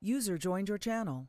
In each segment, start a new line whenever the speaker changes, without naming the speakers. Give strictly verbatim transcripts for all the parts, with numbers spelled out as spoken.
User joined your channel.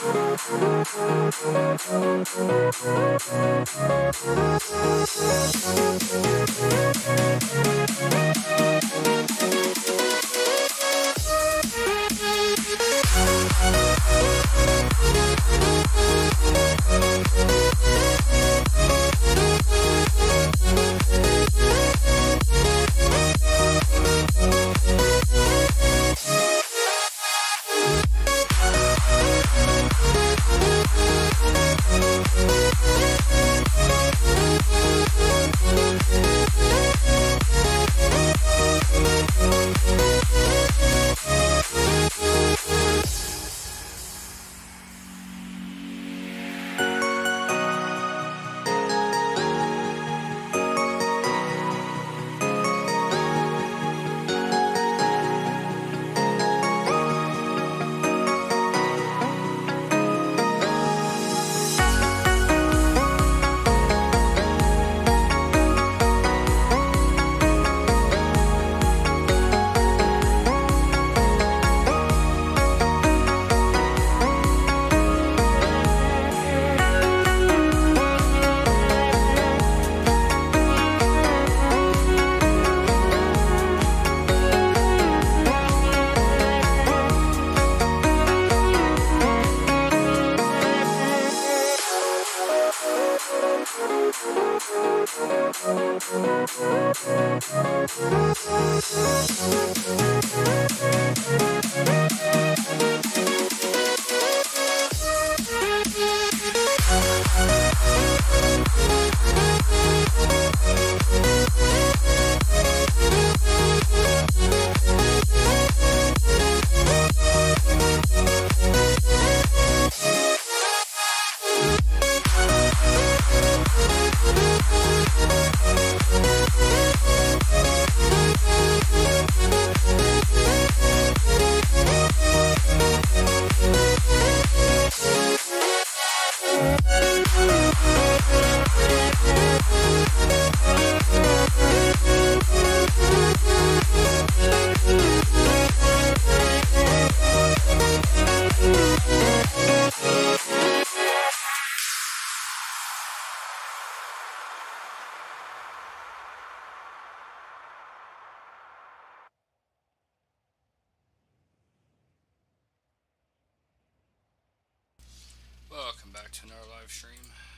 Welcome back to another live stream.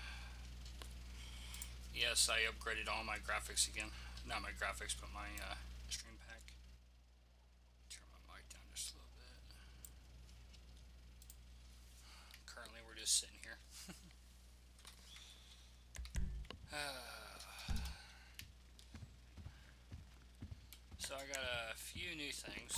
Yes, I upgraded all my graphics again. Not my graphics, but my uh, stream pack. Turn my mic down just a little bit. Currently, we're just sitting here. uh, so I got a few new things.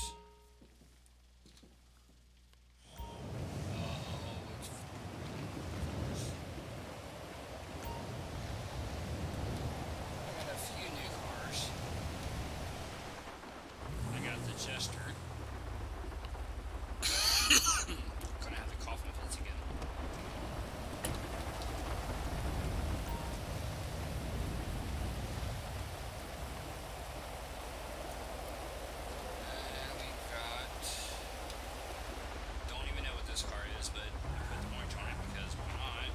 Jester. Gonna have the coughing fits again. And we've got, don't even know what this car is, but I put the orange on it because why not?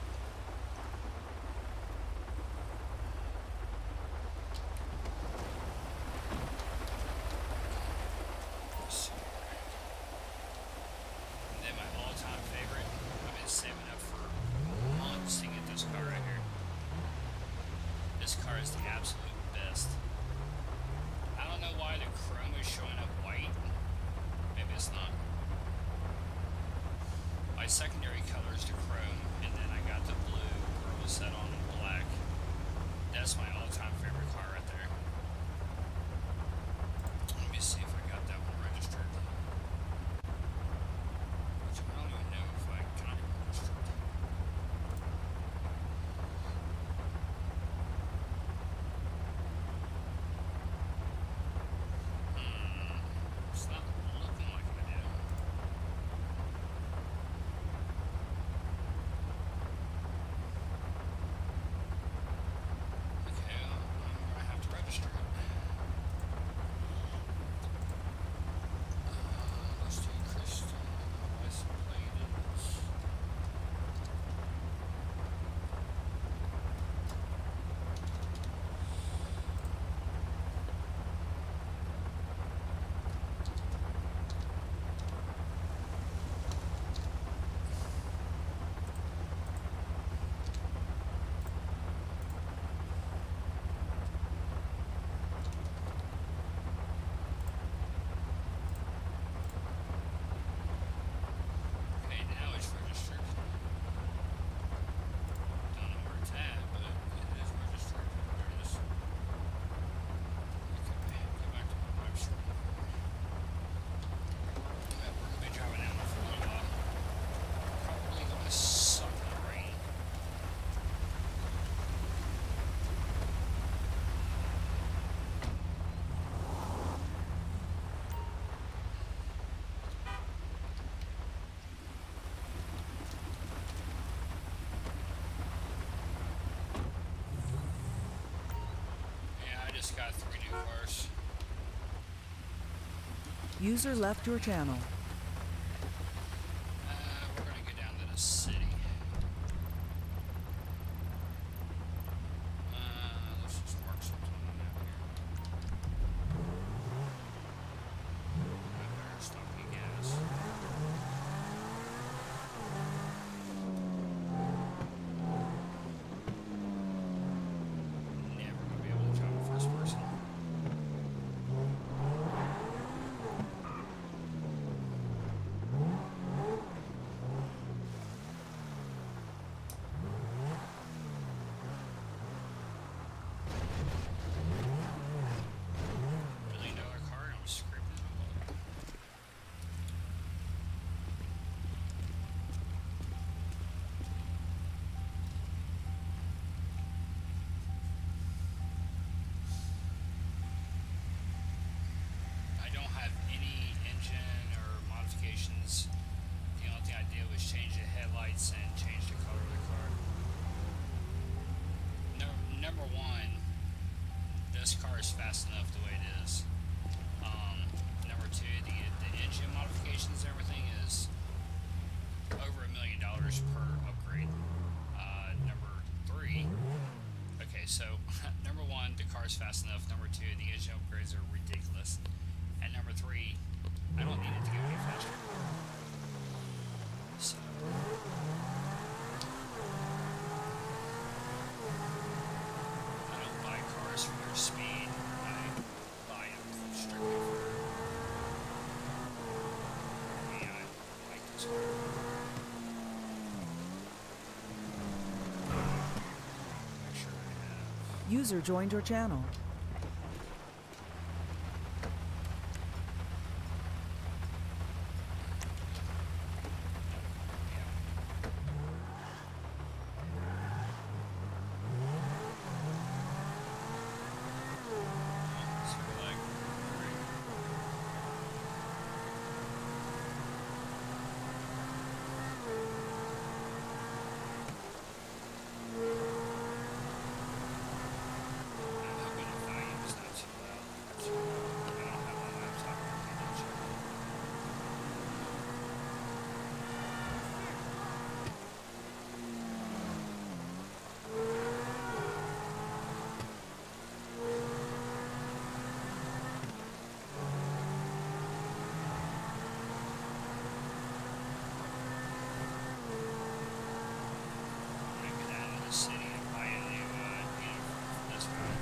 This car is the absolute best. I don't know why the chrome is showing up white. Maybe it's not. My secondary color is the chrome, and then I got the blue pearl set on black. That's my all-time favorite car right there. Let me see if I got that one registered. Which I don't even know if I got it registered. cars.
User left your channel.
Uh, we're gonna go down to the city. Uh, let's just mark something on the map here. I better stop and get gas. Never gonna be able to drive a first person. Million dollar car and I'm scraping it all up. I don't have any engine or modifications. The only thing I did was change the headlights and change the color of the car. No, number one, this car is fast enough the way it is. Um, number two, the the engine modifications and everything is over a million dollars per upgrade. Uh, number three, okay, so number one, the car is fast enough. Number two, the engine upgrades are ridiculous. And number three, I don't need it to go any faster. So. I don't buy cars for their speed. I buy them strictly for me. I like this car. Make sure I have.
User joined your channel.
So we're like, great. I'm hoping the volume is not too loud. Too loud. I don't have my laptop or anything to check. I'm gonna go down to the city and buy a new uh, uniform for this guy.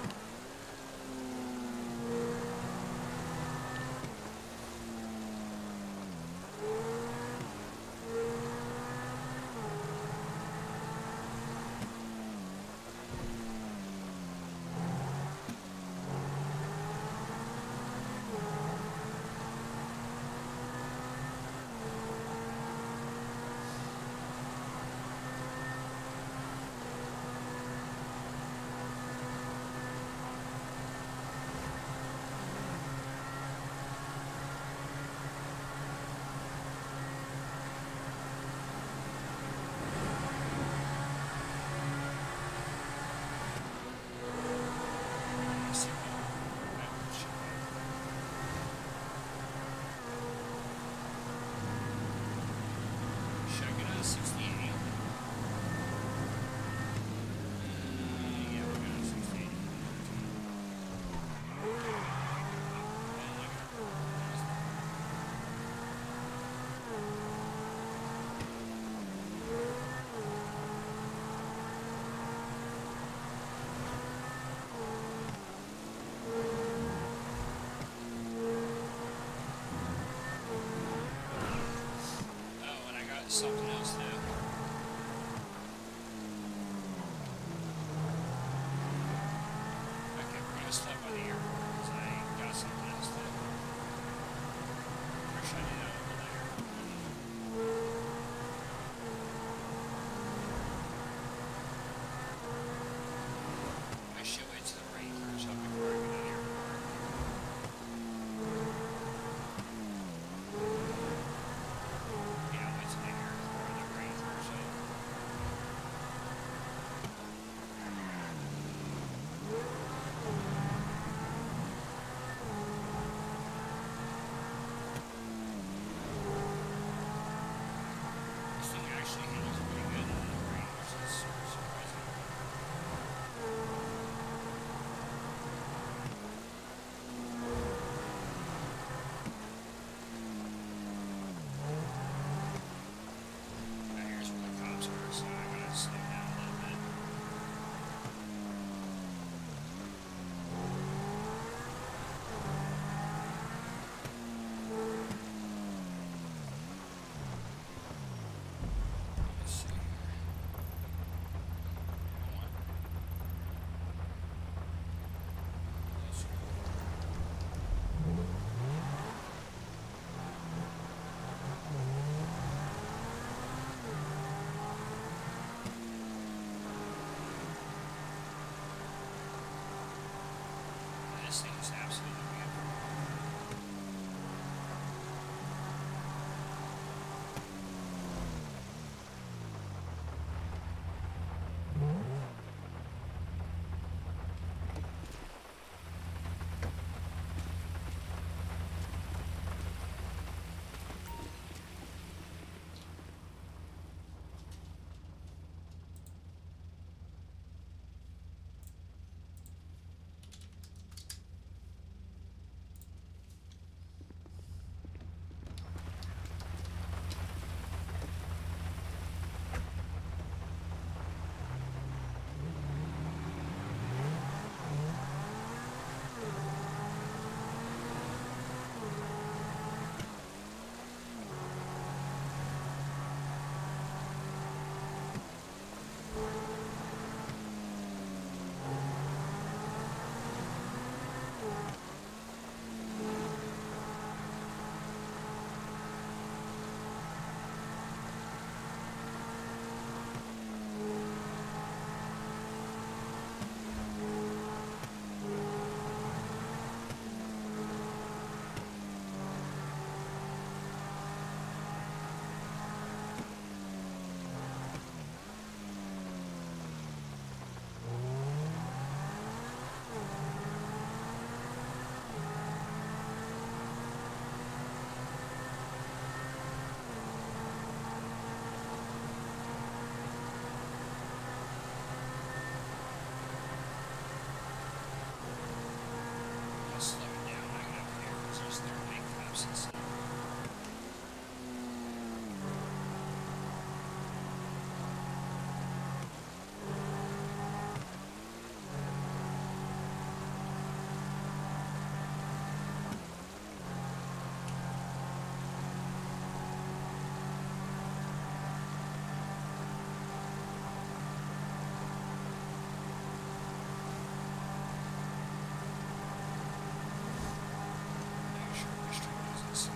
Let's see what that would show up. Should I go down to sixty-eight? Uh, yeah, we're going to sixty-eight. Oh, and I got something else too. Okay, we're gonna stop by the airport because I got something else too. Or should I do that over there? I should wait till the rain clears up before I go to the airport. Yeah, I'll wait till they hear. sensitive. Make sure your stream isn't slow.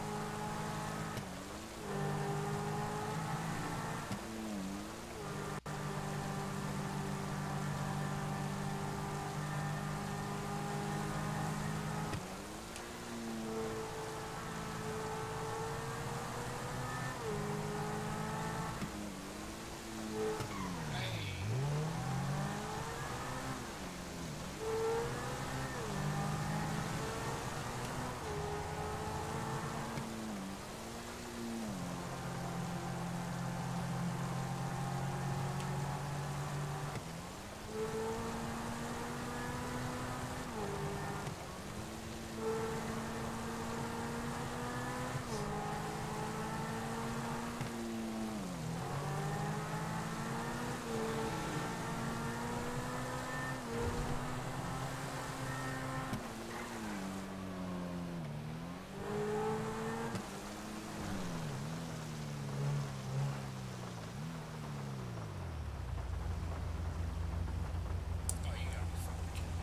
Oh, you got me fucking kidding.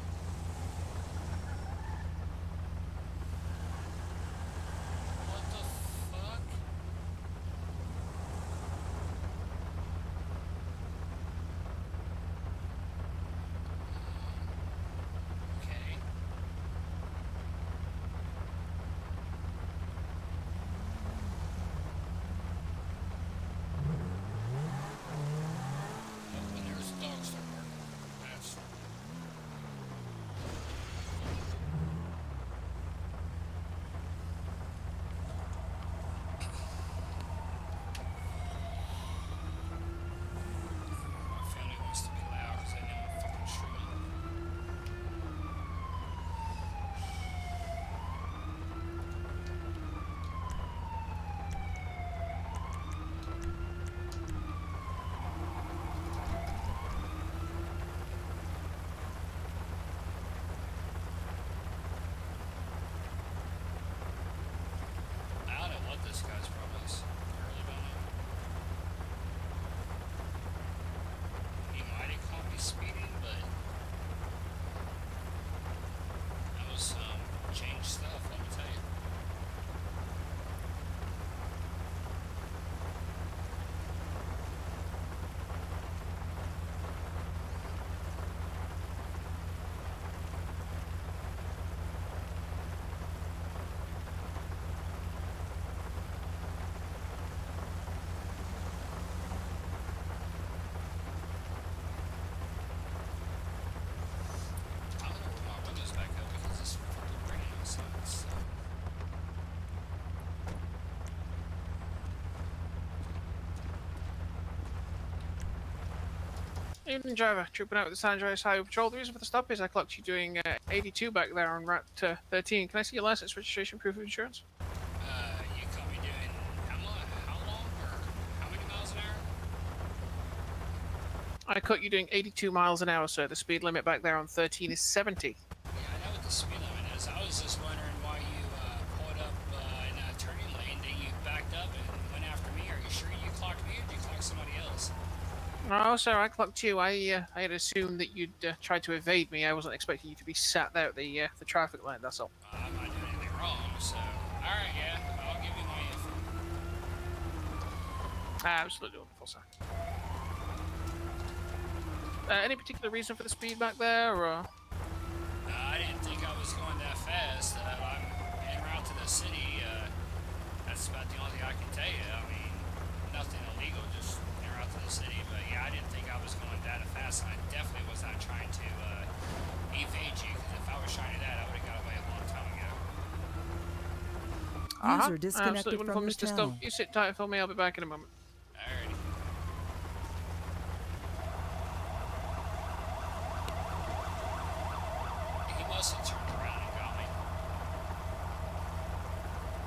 What the fuck? Okay. Oh, and there's the dogs start barking. That's my family wants to be loud because they know I'm fucking streaming. I don't know what this guy's problem is. I really don't know. He might have caught me speeding, but that was some changed stuff, let me tell you. I'm gonna roll my windows back up because it's fucking raining outside, so.
Evening, driver. Trooping out with the San Andreas Highway Patrol. The reason for the stop is I clocked you doing uh, eighty-two back there on Route uh, thirteen. Can I see your license, registration, proof of insurance?
Uh, you caught me doing how much, how long, or how many miles an hour?
I caught you doing eighty-two miles an hour, sir. The speed limit back there on thirteen is seventy.
Yeah, I know what the speed limit is. I was just wondering why you uh, pulled up uh, in a turning lane, then you backed up and went after me. Are you sure you clocked me, or did you clock somebody else?
No, sir, I clocked you. I uh, I had assumed that you'd uh, tried to evade me. I wasn't expecting you to be sat there at the uh, the traffic light. That's all.
Uh, I'm not doing anything wrong, so alright, yeah, I'll give you my info.
Absolutely wonderful, sir. Uh, any particular reason for the speed back there, or?
Uh, I didn't think I was going that fast. Uh, I'm en route to the city. Uh, that's about the only thing I can tell you. I mean, nothing illegal, just en route to the city. But yeah, I didn't think I was going that fast, and I definitely was not trying to uh, evade you. Because if I was trying to do that, I would have got away a long time ago.
Uh-huh.
User disconnected
Absolutely wonderful,
from your
Mister
channel.
Stump. You sit tight for me. I'll be back in a moment.
Alrighty. He must have turned around and got me.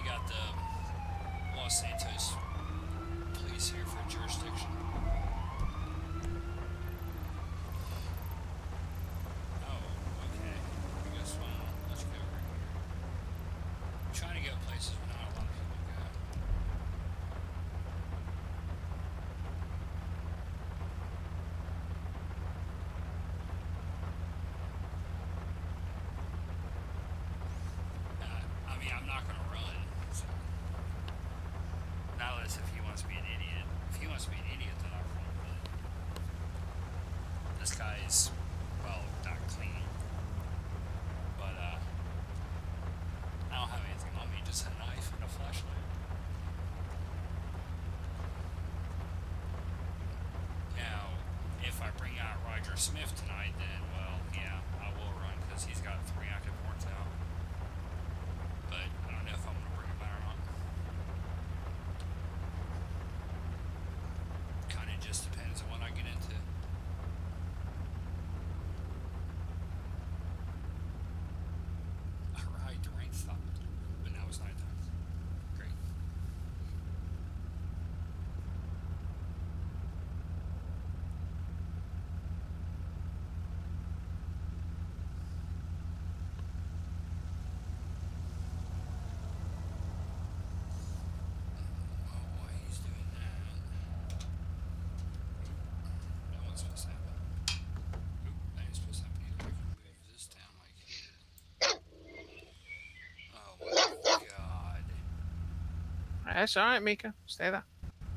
got the Los Santos police here for jurisdiction. Oh, okay. I guess well, let's go over here. I'm trying to go places where not a lot of people go. Uh, I mean, I'm not gonna run. So. Not unless if he wants to be an idiot. If he wants to be an idiot, then I'll run. But this guy is, well, not clean. But, uh, I don't have anything on me, just a knife and a flashlight. Now, if I bring out Roger Smith tonight, then, well, yeah, I will run, because he's got three active warrants out. But I don't know if I'm going to bring him out or not. Kind of just depends on what I get into. Alright, the rain stopped. But now it's nighttime. Great. Oh boy, he's doing that. That wasn't supposed to happen. Oop, that ain't supposed to happen either. I can move this down like here. Oh my god.
That's alright, Mika. Stay there.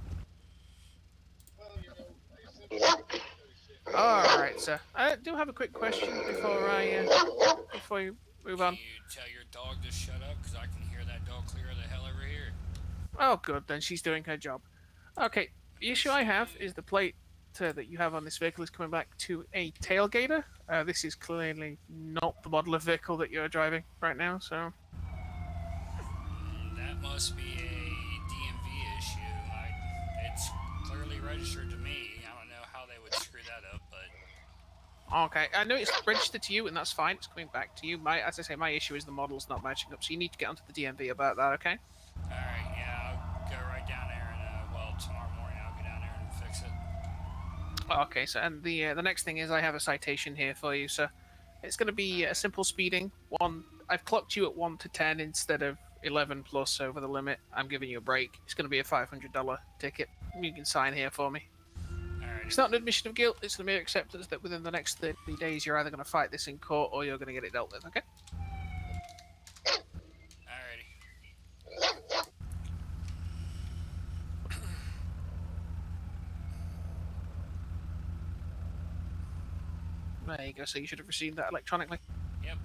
Alright, sir. I do have a quick question before I, uh, before you move on.
Can you tell your dog to shut up? Because I can hear that dog clear the hell over here.
Oh, good, then she's doing her job. Okay, the issue I have is the plate uh, that you have on this vehicle is coming back to a tailgater. Uh, this is clearly not the model of vehicle that you're driving right now, so...
Mm, That must be a D M V issue. Like, it's clearly registered to me. I don't know how they would screw that up, but
Okay, I know it's registered to you, and that's fine. It's coming back to you. My, as I say, my issue is the model's not matching up, so you need to get onto the D M V about that, okay?
alright, yeah, I'll go right down there and, uh, well, tomorrow morning I'll go down there and fix it.
Okay, so and the uh, the next thing is I have a citation here for you, sir. It's going to be a simple speeding. One, I've clocked you at one to ten instead of eleven plus over the limit. I'm giving you a break. It's going to be a five hundred dollar ticket. You can sign here for me.
Alright.
It's not an admission of guilt. It's the mere acceptance that within the next thirty days you're either going to fight this in court or you're going to get it dealt with. Okay?
Alrighty.
There you go. So you should have received that electronically.
Yep.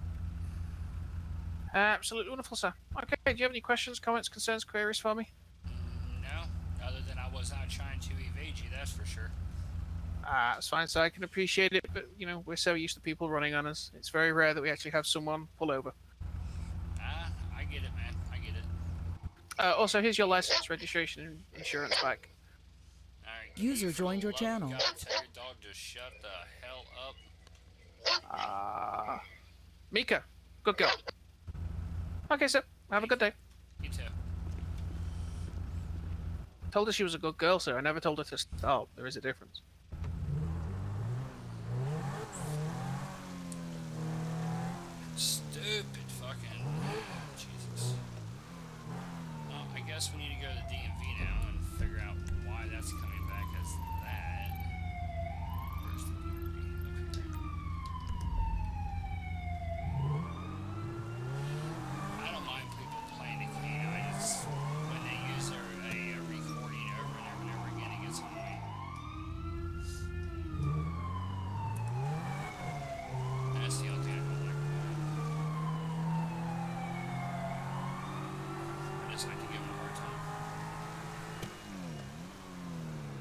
Absolutely wonderful, sir. Okay. Do you have any questions, comments, concerns, queries for me?
Mm, No, other than I was not trying to evade you, that's for sure.
Ah, it's fine, so I can appreciate it, but you know we're so used to people running on us. It's very rare that we actually have someone pull over.
Ah, I get it, man. I get it.
Uh, also, here's your license, registration, and insurance back.
Alright.
User joined your
for the love of
channel.
God, tell your dog to shut the hell up.
Ah, uh, Mika, good girl. Okay, sir. Have a good day.
You too.
Told her she was a good girl, sir. I never told her to stop. There is a difference.
Stupid fucking Jesus. Well, I guess we need to go to the D M V now and figure out why that's coming back as that. Where's the D M V? Up here. I don't mind people playing the game. I just when they use their a, a recording over and over and over again, it gets annoying. That's the only thing I don't like. I just like to give them a hard time.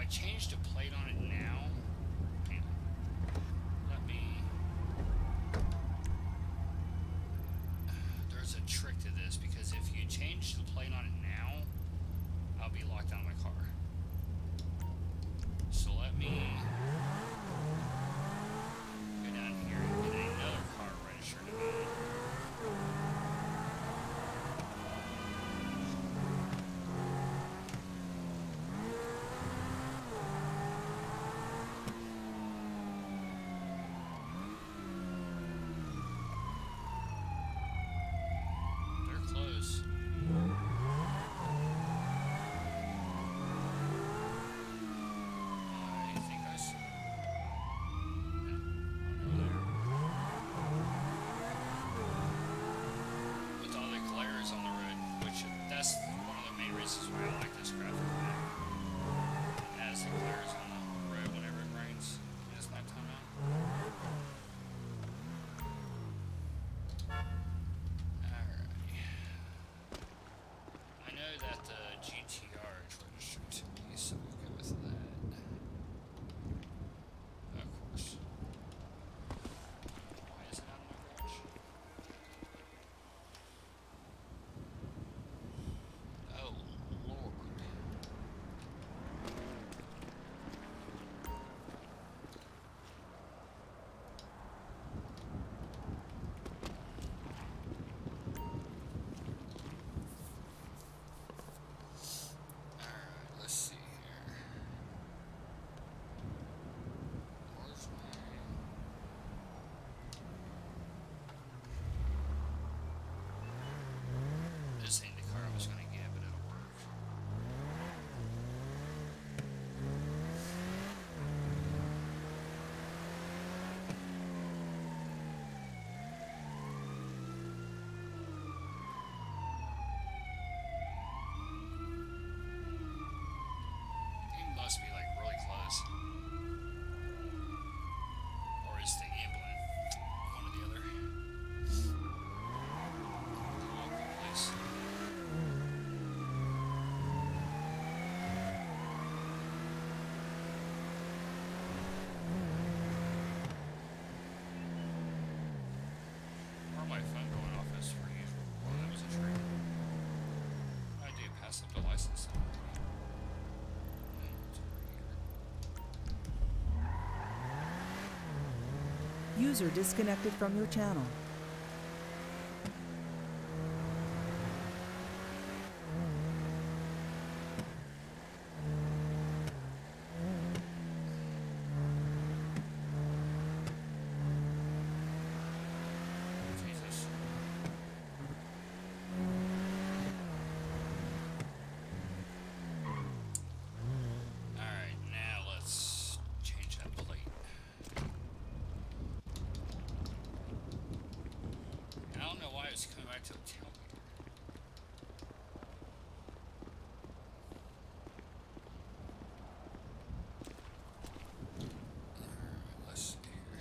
change the plate on it now, hang on. Let me. There's a trick to this because if you change the plate on it now, I'll be locked out of my car. So let me go down here and get another car registered to me. They're close. That's one of the main reasons why I like this graphic pack. It has the glares on the road whenever it rains. And it's nighttime out. Alrighty. I know that the G T R is registered to me, so we'll go with that. Of course. Why is it out of my garage? Oh, Lord. Alright, let's see here. Where's my... This ain't the car I was gonna get, but it'll work. It must be like really close. Or is the ambulance one or the other? Come on, good place. Or my phone going off as per usual. Oh, that was a trick. I do pass up the license.
User disconnected from your channel.
Jesus. Alright, now let's change that plate. I don't know why it's coming back to the tailgate. Alright, let's see here.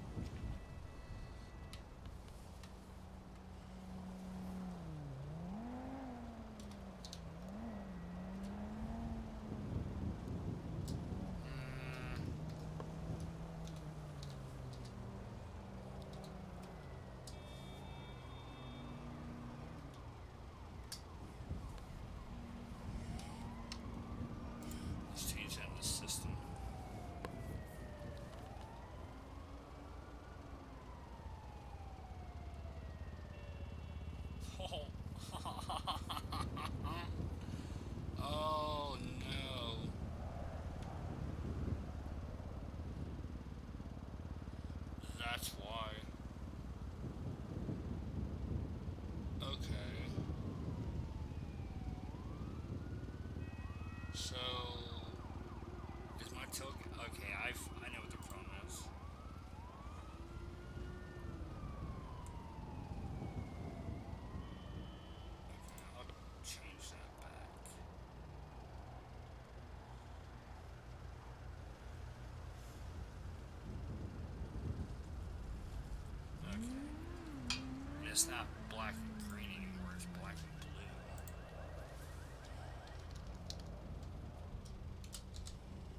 Mm. Let's change that in the system. Oh. Oh no. That's why. Okay. So is my tailgate okay? I've I know what the problem is. Okay, I'll change that back. Okay. And it's not black and green anymore, it's black and blue.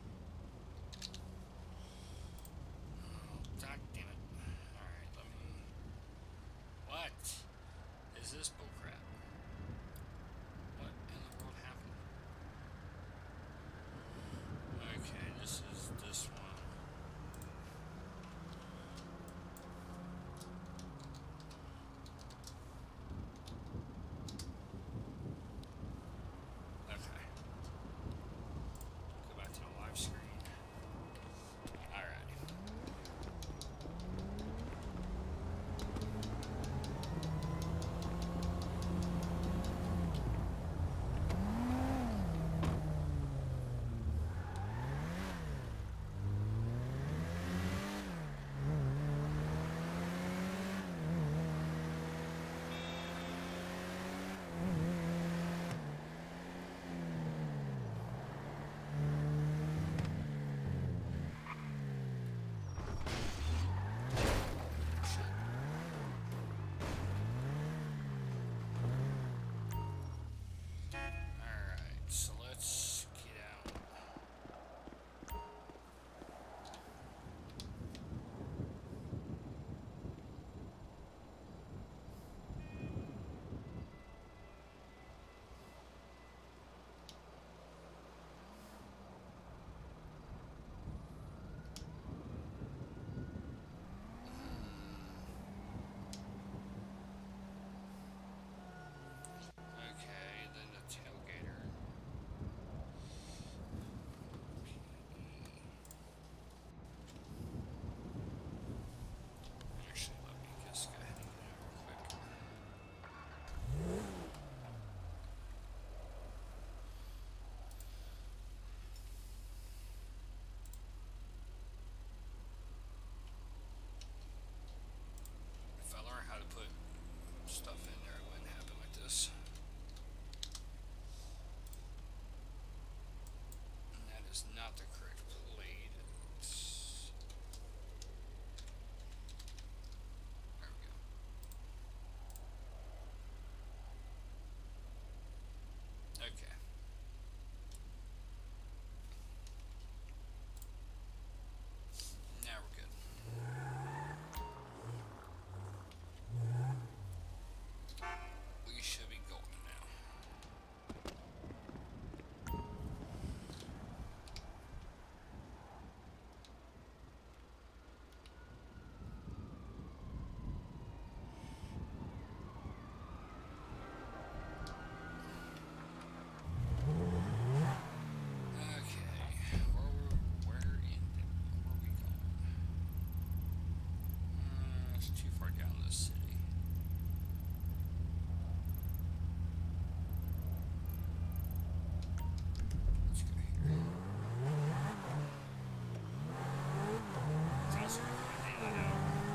the city. Let's go here. It's also my daily hour.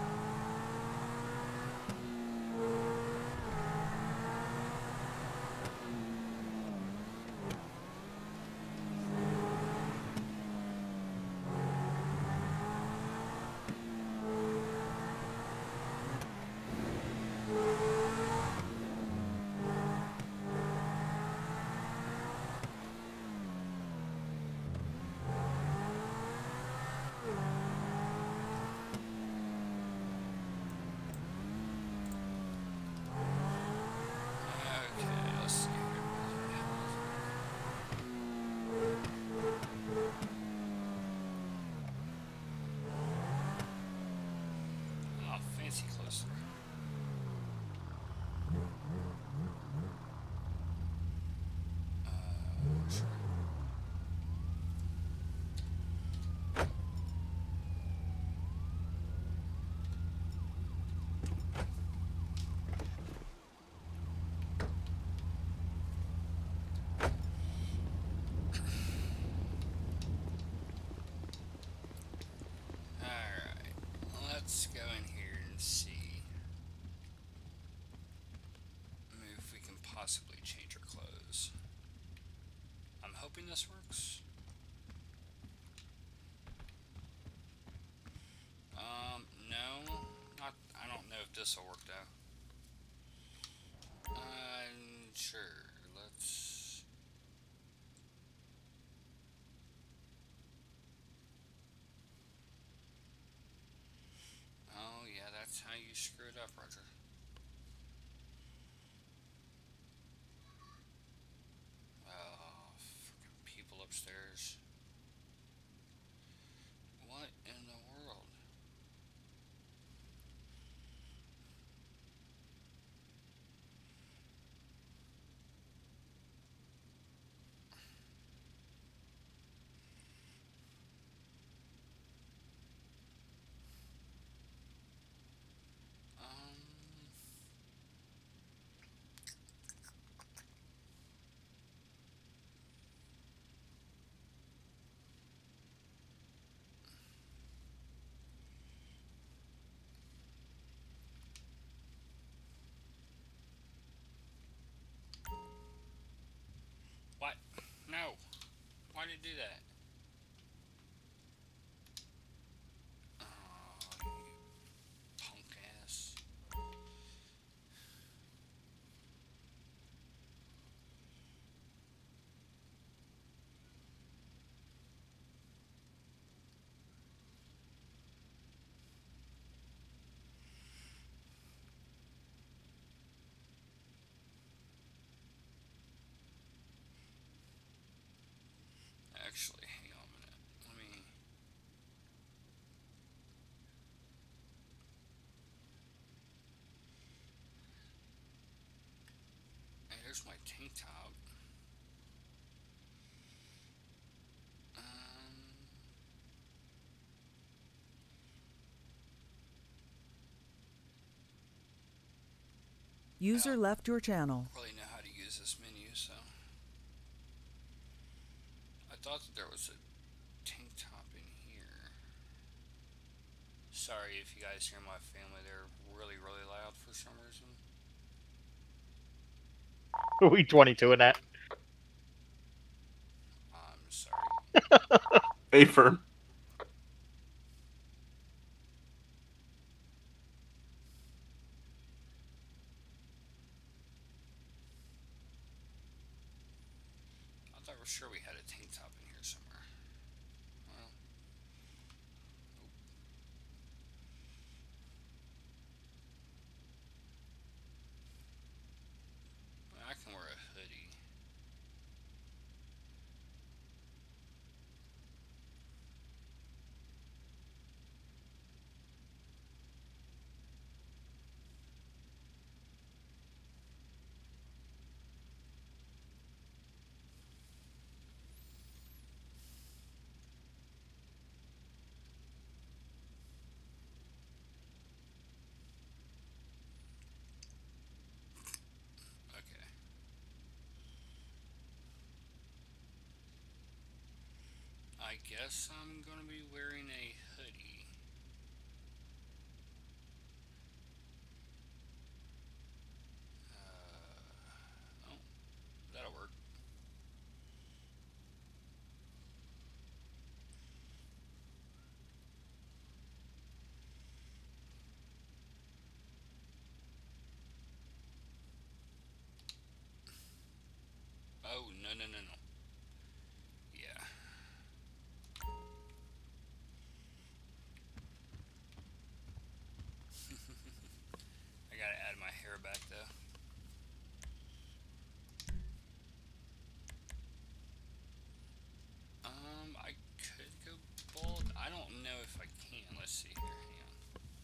Okay, let's see here. Oh, fancy closer. Uh, sure. Alright, let's go in here and see. Maybe if we can possibly change our clothes. I'm hoping this works. Um, no. Not, I don't know if this will work though. I'm sure. Let's... Oh yeah, that's how you screw it up, Roger. Oh, freaking people upstairs. What in the world? Um... What? No. Why did it do that? Oh, you punk ass. Actually, hang on a minute. Let me... Hey, there's my tank top. Um...
User
Oh.
left your channel.
Really know how to use this menu, so... I thought that there was a tank top in here. Sorry if you guys hear my family, they're really, really loud for some reason.
We twenty-two in that.
I'm sorry.
Stay firm.
I thought for sure we had a tank top in here somewhere. Well, nope. Well, I can wear a hoodie. I guess I'm going to be wearing a hoodie. Uh, oh, that'll work. Oh, no, no, no, no. Yeah. I gotta add my hair back, though. Um, I could go bald. I don't know if I can. Let's see here. Hang on.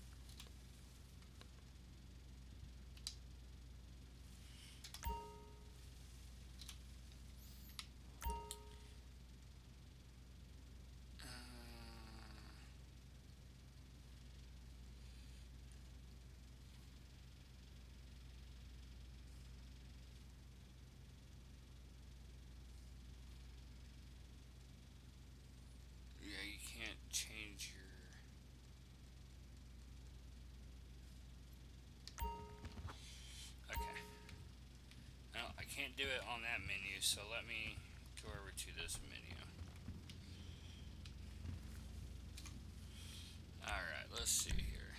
Yeah, you can't change your... Okay. No, I can't do it on that menu, so let me go over to this menu. Alright, let's see here.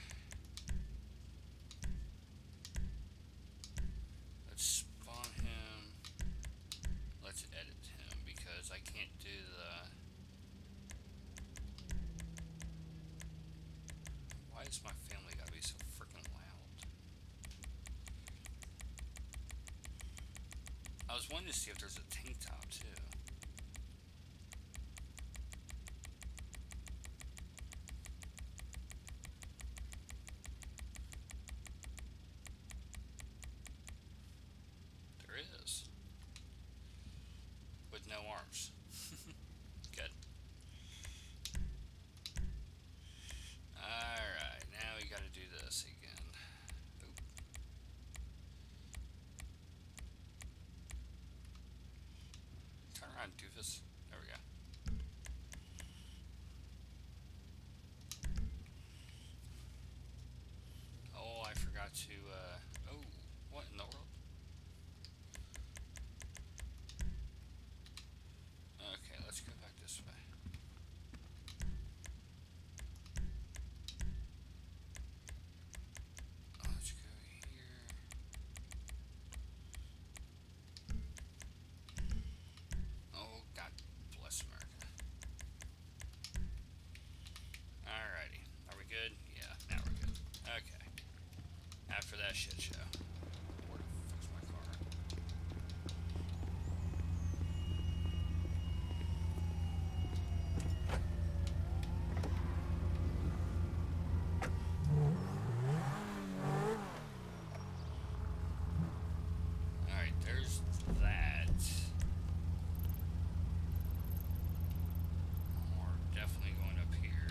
Let's spawn him. Let's edit him, because I can't do the... Why does my family gotta be so freaking loud? I was wanting to see if there's a tank top too. There is. With no arms. Good. Alright, now we gotta do this again. Oop. Turn around, doofus. There we go. Oh, I forgot to, uh... Oh, what in the world? Okay, let's go back this way. Let's go here. Oh, God bless America. Alrighty. Are we good? Yeah, now we're good. Okay. After that shit show. Where to fix my car? Alright, there's that. We're definitely going up here.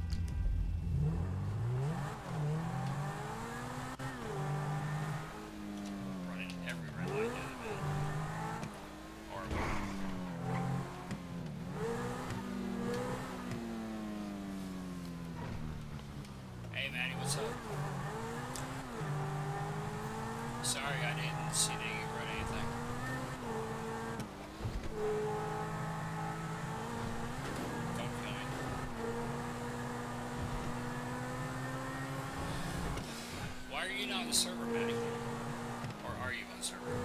Running every red light in a minute. Or hey, Maddie, what's up? Sorry, I didn't see that you wrote anything. Don't kill me. Why are you not on the server, Maddie? Or are you on the server?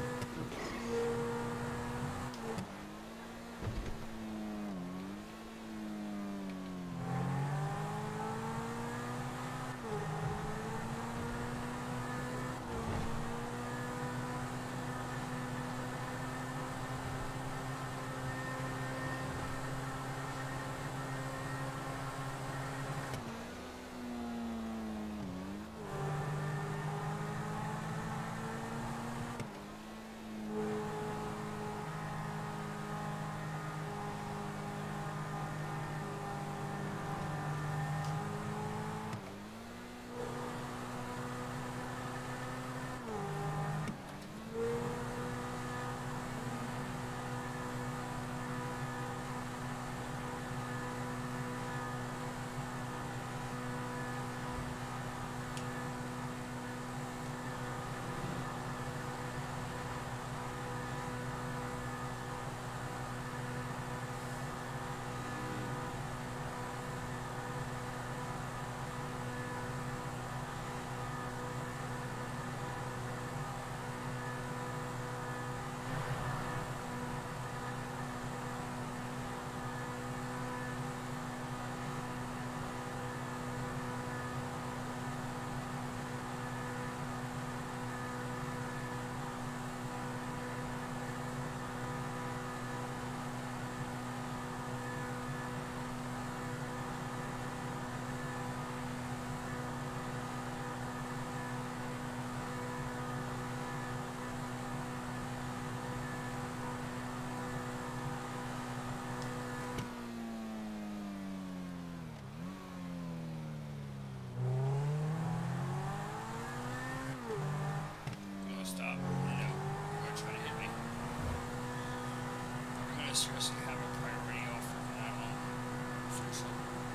seriously have a priority offer for that one. Seriously.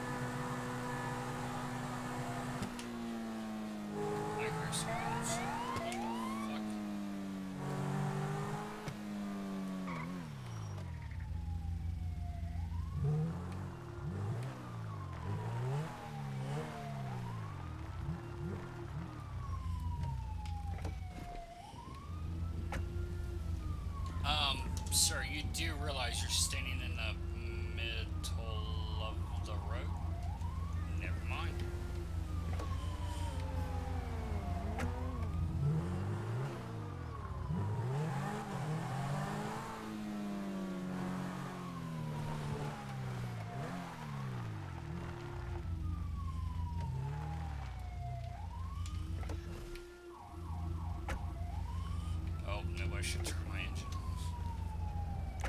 I hear someone. What the fuck? Um, sir, you do realize you're standing in the middle of the road? Never mind. Oh, no, I should turn my engine off.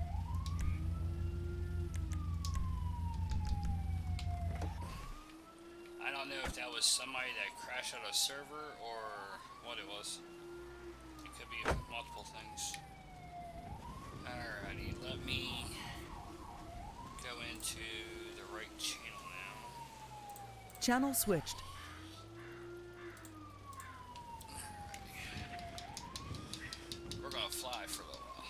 I don't know if that was somebody that crashed out a server or what it was. It could be multiple things. Alrighty, let me go into the right channel now.
Channel switched.
We're gonna fly for a little while.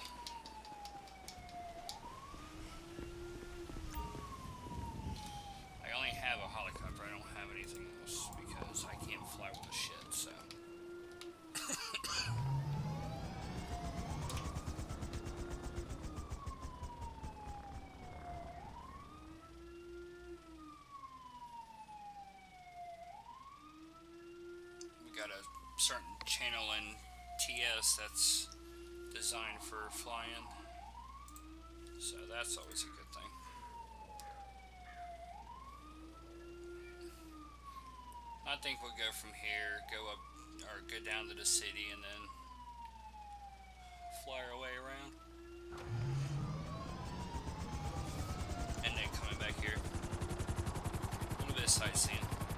I only have a helicopter, I don't have anything else because I can't fly with the shit, so. We got a certain channel in T S that's designed for flying, so that's always a good thing. I think we'll go from here, go up, or go down to the city, and then fly our way around. And then coming back here. A little bit of sightseeing.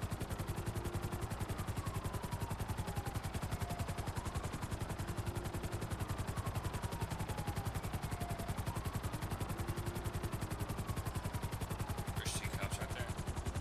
There's two cops right there.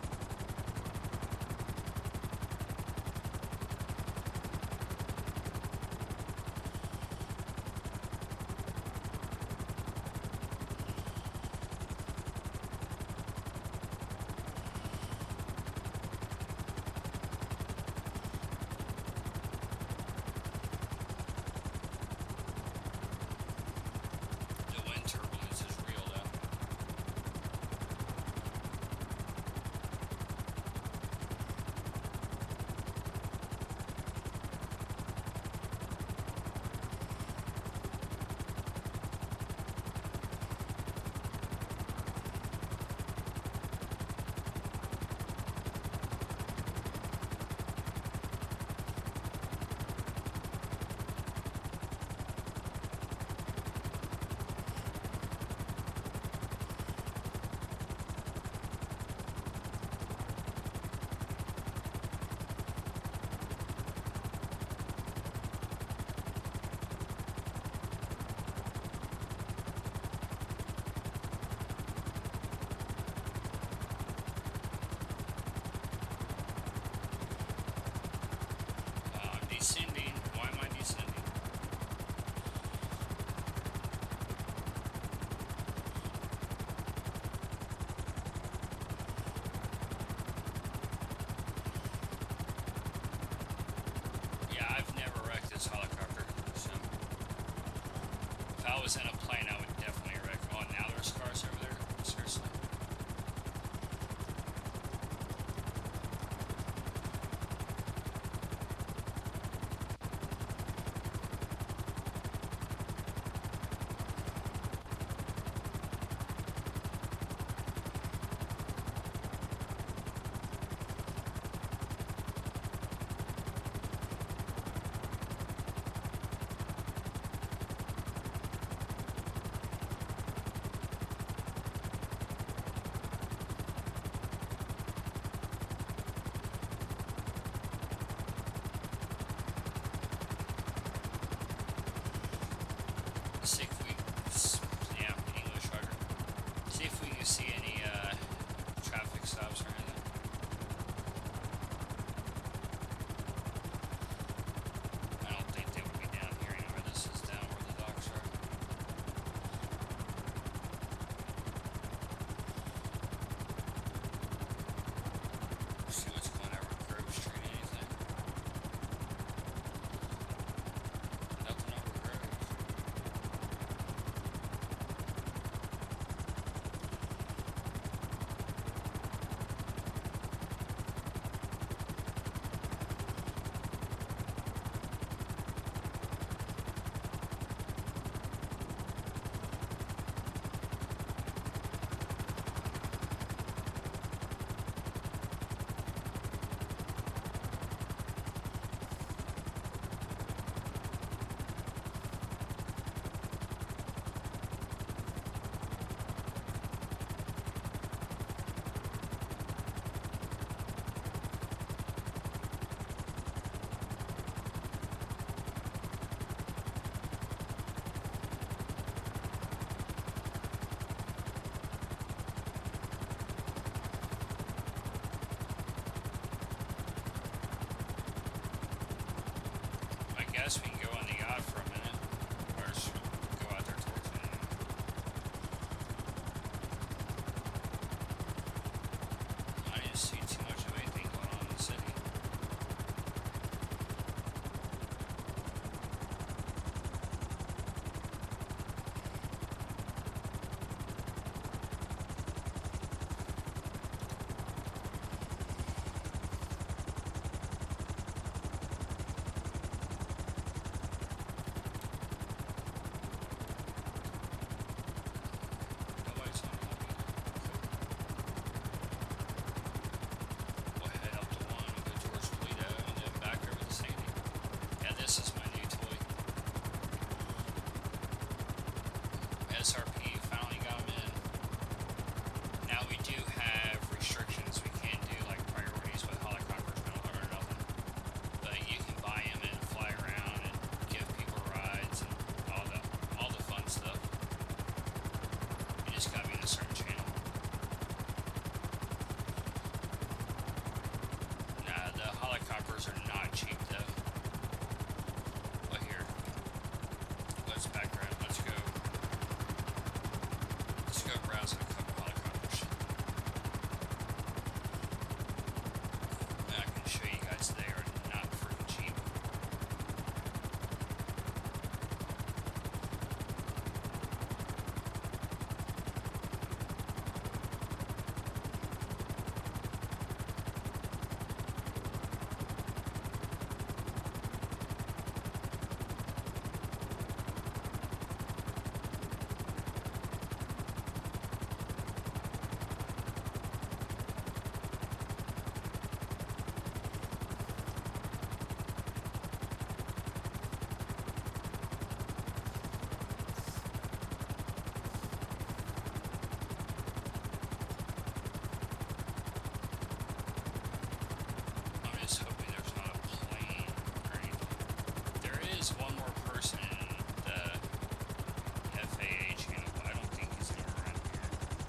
The wind turbulence is real though. Uh, I'm descending. Why am I descending? Yeah, I've never wrecked this helicopter, so if I was in a plane, I would definitely wreck. Oh, now there's cars over there. Seriously. Sick week. Yeah, English. guess we can go on the yacht for a minute. Or just go out there towards it. I didn't see too much of anything going on in the city. Nobody's on the lobby. We'll head up to one, go towards Toledo, and then back over to Sandy. Yeah, this is my new toy. S R P finally got them in. Now we do have restrictions. We can't do like priorities with helicopters, mental or nothing. But you can buy them and fly around and give people rides and all the all the fun stuff. You just gotta be in a certain channel. Nah, the helicopters are not cheap though. But here, let's back around. Let's go. Let's go browse a couple helicopters. And I can show you guys they are not freaking cheap. I'm just hoping there's not a plane or anything. There is one more person in the F A A channel, but I don't think he's anywhere around here.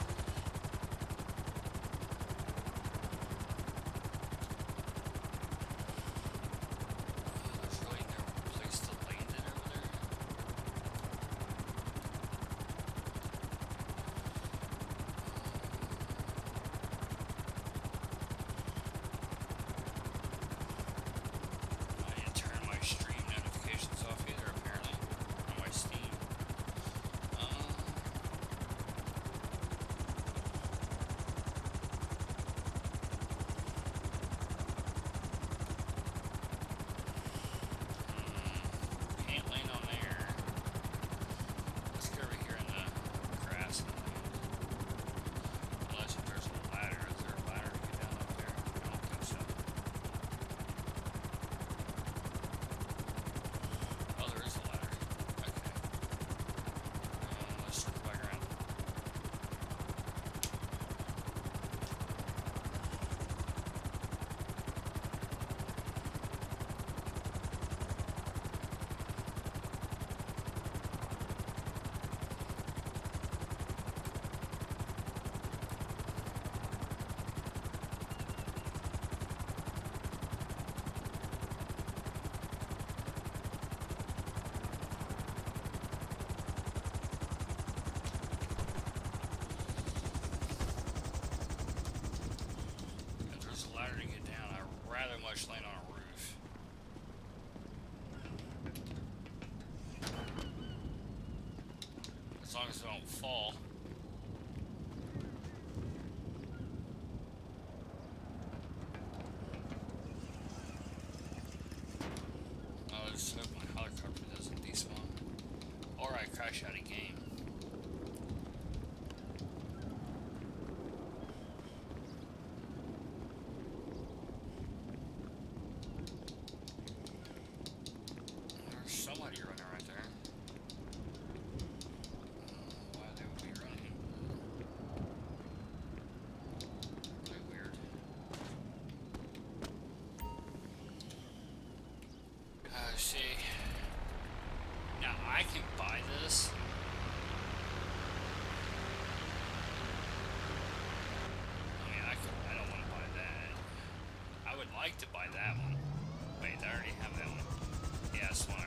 There's really no place to land it over there. I didn't turn my stream notifications off either, apparently, on my Steam. Um, hmm, can't land on there. Let's go over here in the grass and land. Unless if there's a ladder. Is there a ladder to get down up there? I don't think so. Oh, there is a ladder. Okay. Uh, let's circle back around. If there's a ladder to get down, I'd rather much land on a roof. As long as I don't fall. Oh, let's hope my helicopter doesn't despawn. Or I crash out of game. There's somebody running right there. Uh, why they would be running? Really weird. Uh, see. Now I can buy this. I mean, I could, I don't want to buy that. I would like to buy that one. Wait, I already have that one. Yeah, that's the one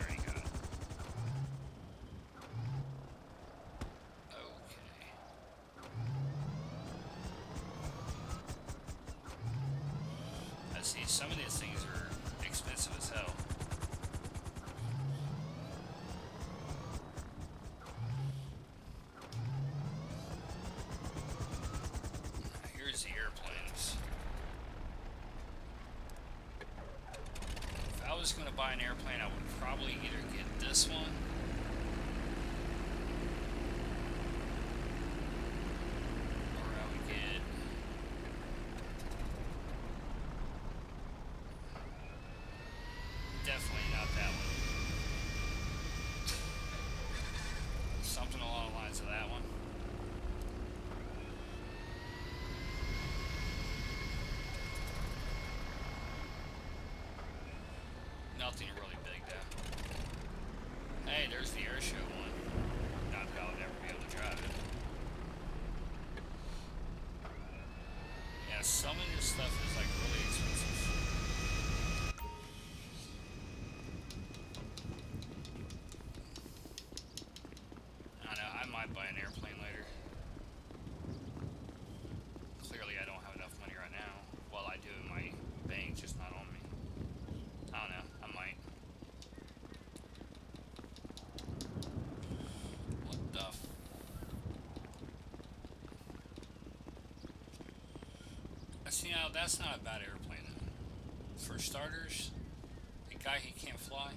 mean, some of these things are expensive as hell. Here's the airplanes. If I was going to buy an airplane, I would probably either get this one or I would get definitely not that one. Something along the lines of that one. Nothing really big though. Hey, there's the air show one. Not that I would ever be able to drive it. Yeah, some of this stuff is like really expensive. I know, I might buy an airplane later. Clearly I don't have enough money right now. Well, I do in my bank, just not on me. I don't know, I might. What the f... See, now, that's not a bad airplane, though. For starters, a guy he can't fly.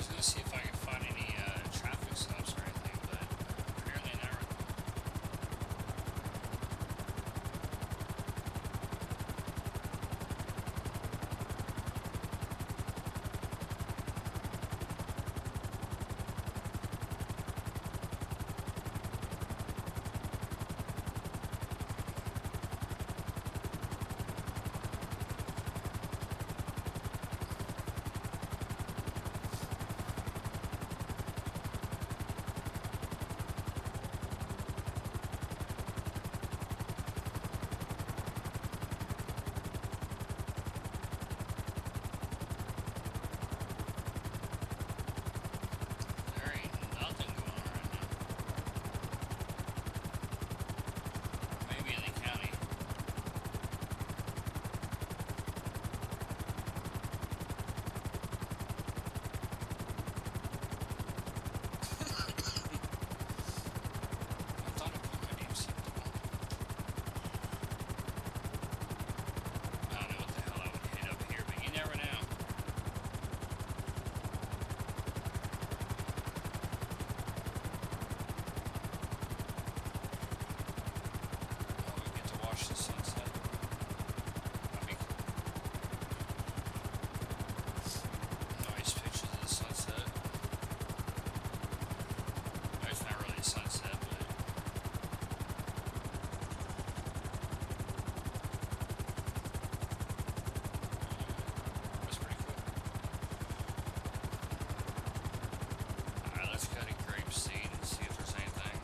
was gonna see if I could find any uh, traffic stops or anything, but apparently never. There ain't nothing going on right now. Maybe in the county. I thought I put my name something on. I don't know what the hell I would hit up here, but you never know. Oh, we get to watch the sunset. That'd be cool. Nice pictures of the sunset. It's not really a sunset, but that's pretty cool. Alright, let's go to Grape Seed and see if there's anything.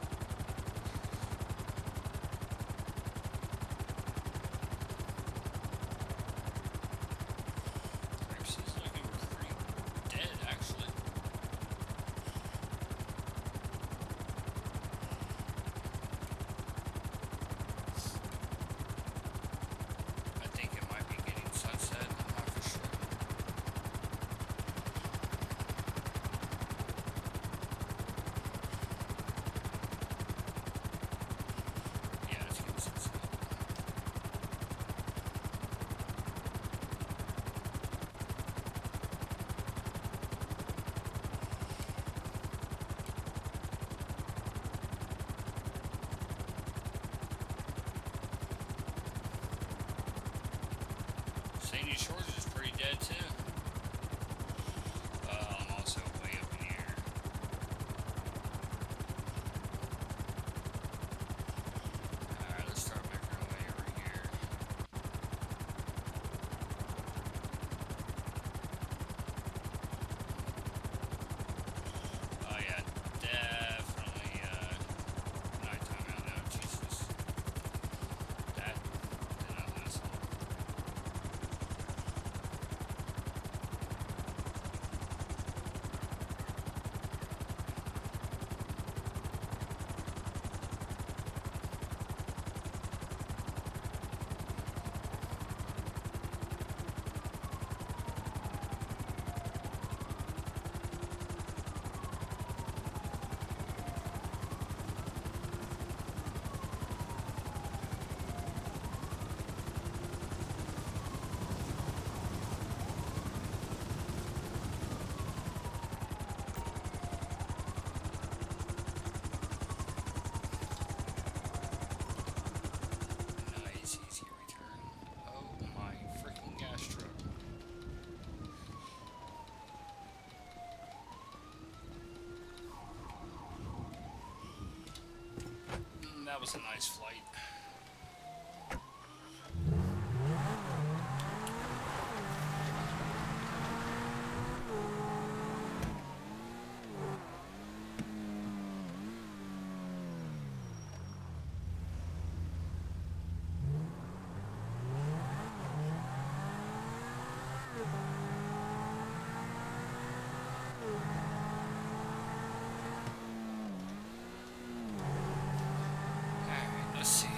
Grape Seed's looking pretty dead, actually. I think it might be getting sunset, I'm not for sure. Yeah, it's getting sunset. Sandy Shores is pretty dead too. Uh, I'm also way up in here. Alright, let's start making our way over here. Oh yeah, definitely uh, nighttime out now. Jesus. That did not last long. Nice, easy return. Oh my freaking gas truck. Mm, that was a nice flight. Alright, let's see.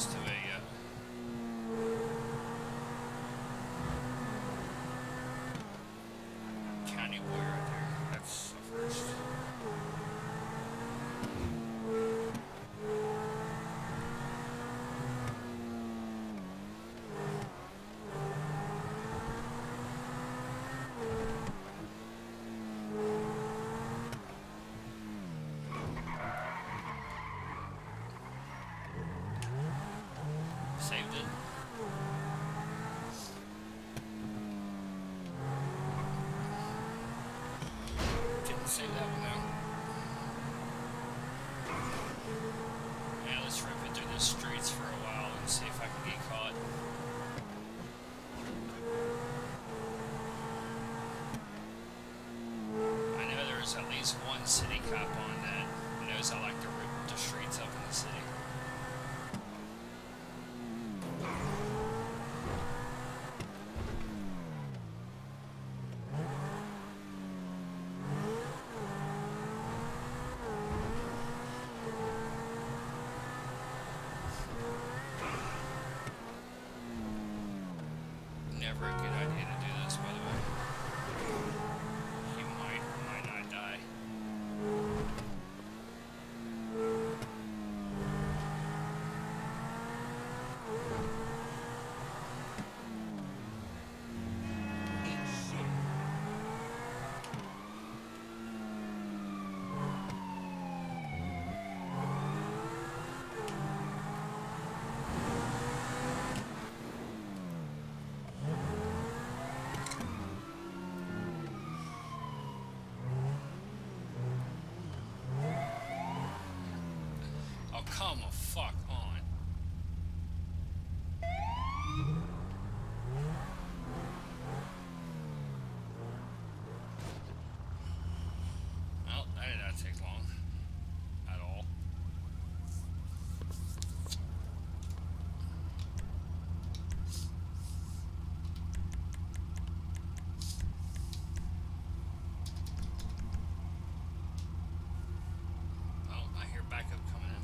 goes to a uh, county boy right there. That's a first. Saved it. Didn't save that one though. Yeah, let's rip it through the streets for a while and see if I can get caught. I know there's at least one city cop on that knows I like to rip the streets up in the city. Never a good idea to do this, by the way. You might or might not die. Oh, come the fuck on. Well, that did not take long. At all. Well, I hear backup coming in.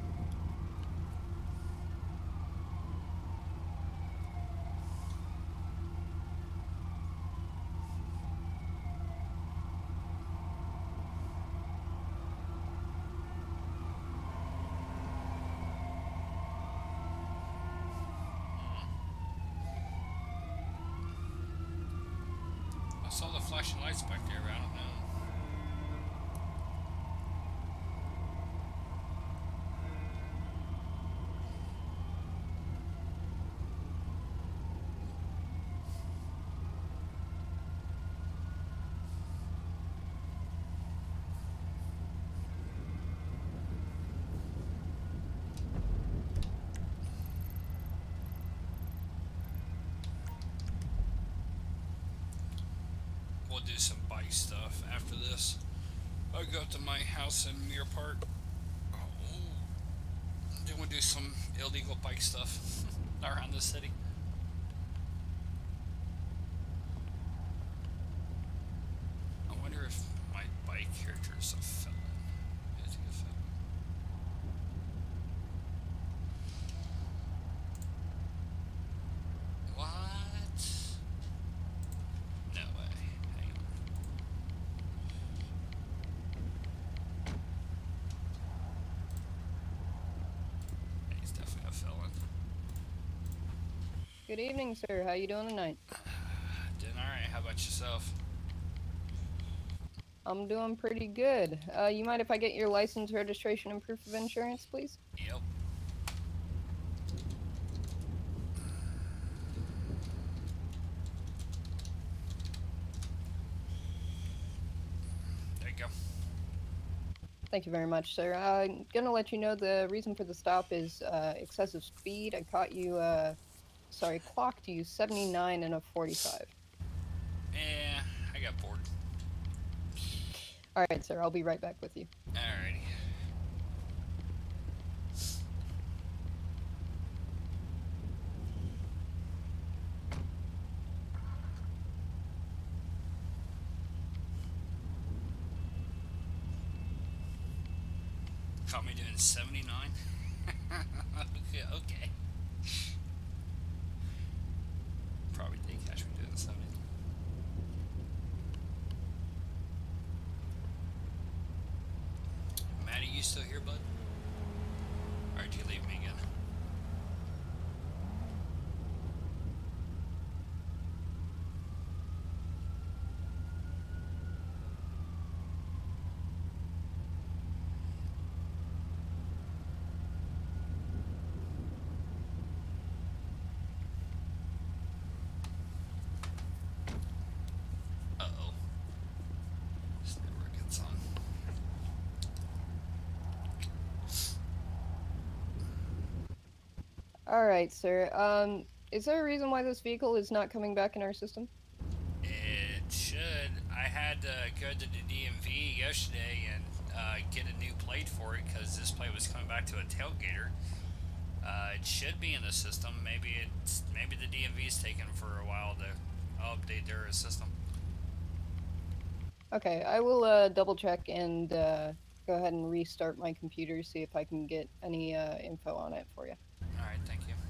I saw the flashing lights back there, but I don't know. We'll do some bike stuff after this. I'll go up to my house in Muir Park. Oh, then we'll do some illegal bike stuff around the city. I wonder if my bike character is a felon. Is he a felon? What? No way. Hang on. He's definitely a felon.
Good evening, sir. How you doing tonight?
Doing alright. How about yourself?
I'm doing pretty good. Uh, you mind if I get your license, registration, and proof of insurance, please?
Yep. There you go.
Thank you very much, sir. Uh, I'm gonna let you know the reason for the stop is uh, excessive speed. I caught you, uh, sorry, clocked you seventy-nine and a forty-five.
Yeah, I got bored.
All right, sir. I'll be right back with you.
Alrighty. Caught me doing seventy-nine. okay, okay. Probably did catch me doing something. Maddie, you still here, bud? Or did you leave me again? Uh-oh. It's never a good song.
All right, sir. Um, is there a reason why this vehicle is not coming back in our system?
It should. I had to go to the D M V yesterday and uh, get a new plate for it because this plate was coming back to a tailgater. Uh, it should be in the system. Maybe it's maybe the D M V is taking for a while to update their system.
Okay, I will uh, double check and uh, go ahead and restart my computer, see if I can get any uh, info on it for you.
All right, thank you.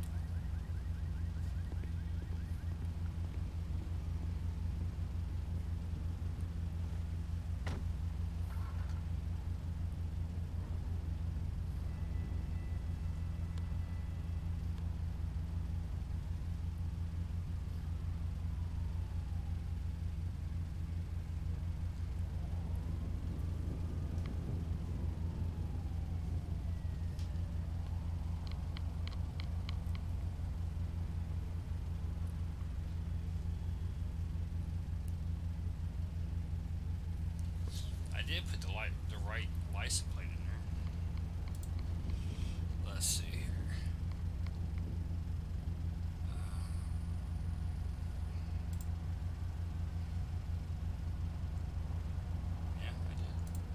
I did put the li the right license plate in there. Let's see here. Yeah, I did.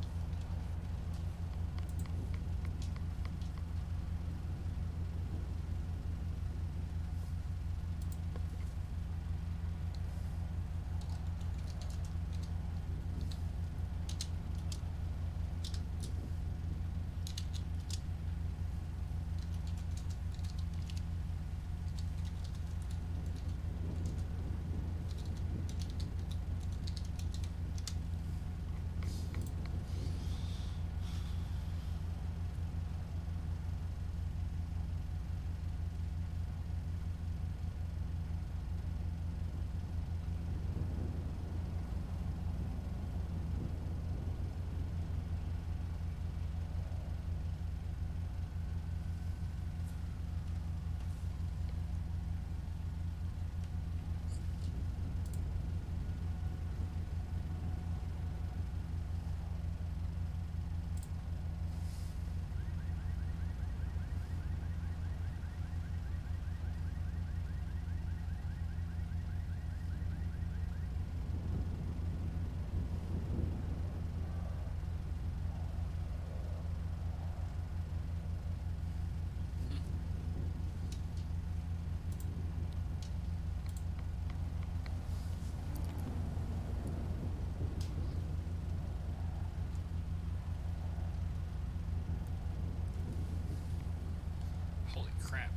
Holy crap.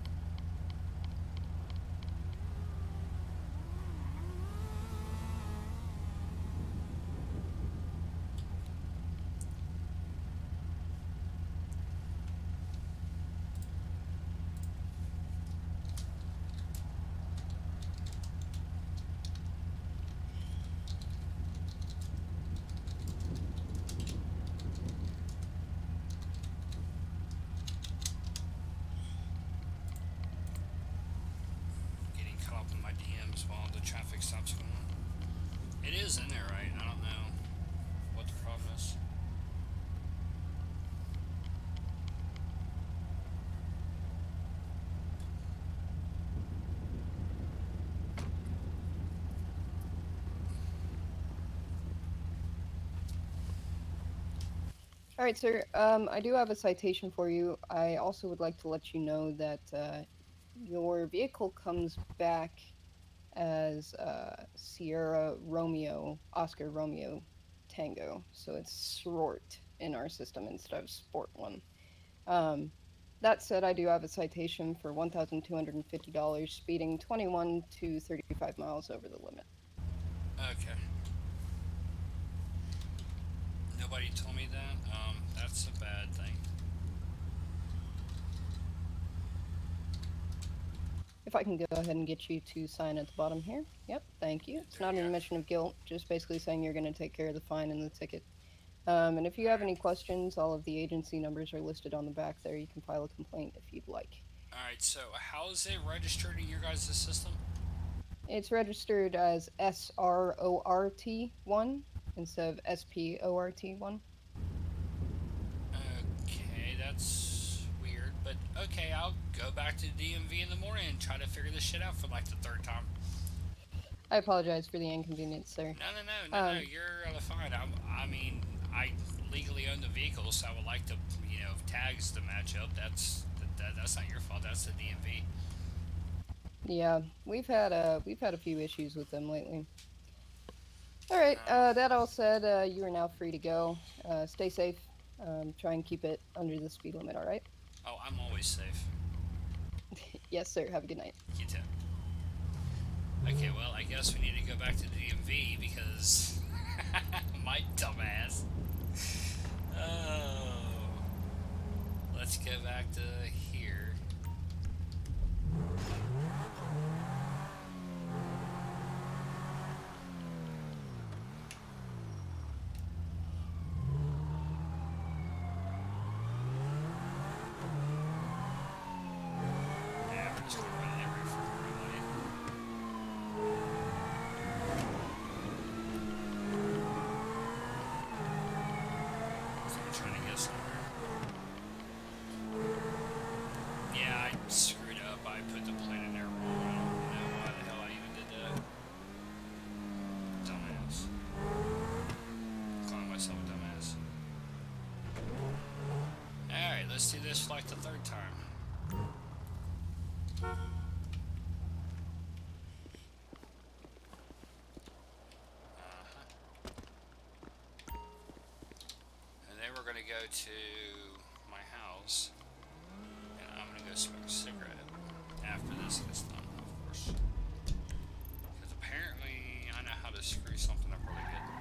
Getting caught up in my D Ms while the traffic stops going on. It is in there, right? I don't know what the problem is.
All right, sir. Um, I do have a citation for you. I also would like to let you know that uh, your vehicle comes back as uh, Sierra Romeo, Oscar Romeo Tango. So it's S R O R T in our system instead of Sport One. Um, That said, I do have a citation for one thousand two hundred fifty dollars, speeding twenty-one to thirty-five miles over the limit.
Okay. Nobody told me that. Um, that's a bad thing.
If I can go ahead and get you to sign at the bottom here. Yep, thank you. It's
There
not
you
an
go.
admission of guilt, just basically saying you're going to take care of the fine and the ticket. Um, and if you have any questions, all of the agency numbers are listed on the back there. You can file a complaint if you'd like.
Alright, so how is it registered in your guys' system?
It's registered as S R O R T one instead of S P O R T one.
Okay, that's weird, but okay, I'll go back to the D M V in the morning and try to figure this shit out for like the third time.
I apologize for the inconvenience, sir.
No, no, no, no,
Um,
no, you're uh, fine. I'm, I mean, I legally own the vehicle, so I would like to, you know, tags to match up. That's that, that's not your fault. That's the D M V.
Yeah, we've had uh we've had a few issues with them lately. All right. Uh, that all said, uh, you are now free to go. Uh, stay safe. Um, try and keep it under the speed limit. All right.
Oh, I'm always safe.
Yes, sir. Have a good night.
You too. Okay, well, I guess we need to go back to the D M V because my dumbass. Oh, let's go back to here. Yeah, we're just gonna run it every freaking way. So I'm trying to get somewhere. Yeah, I screwed up. I put the plane in there wrong. I don't know why the hell I even did that. Dumbass. Calling myself a dumbass. Alright, let's do this for like the third time. And then we're gonna go to my house, and I'm gonna go smoke a cigarette after this gets done, of course. Because apparently I know how to screw something up really good.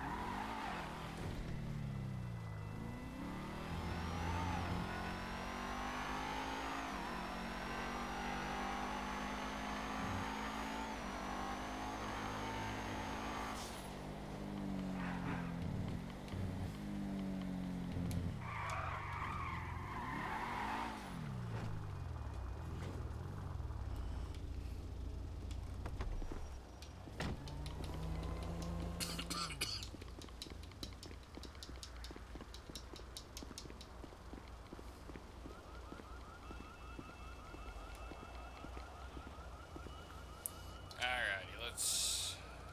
Alrighty, let's.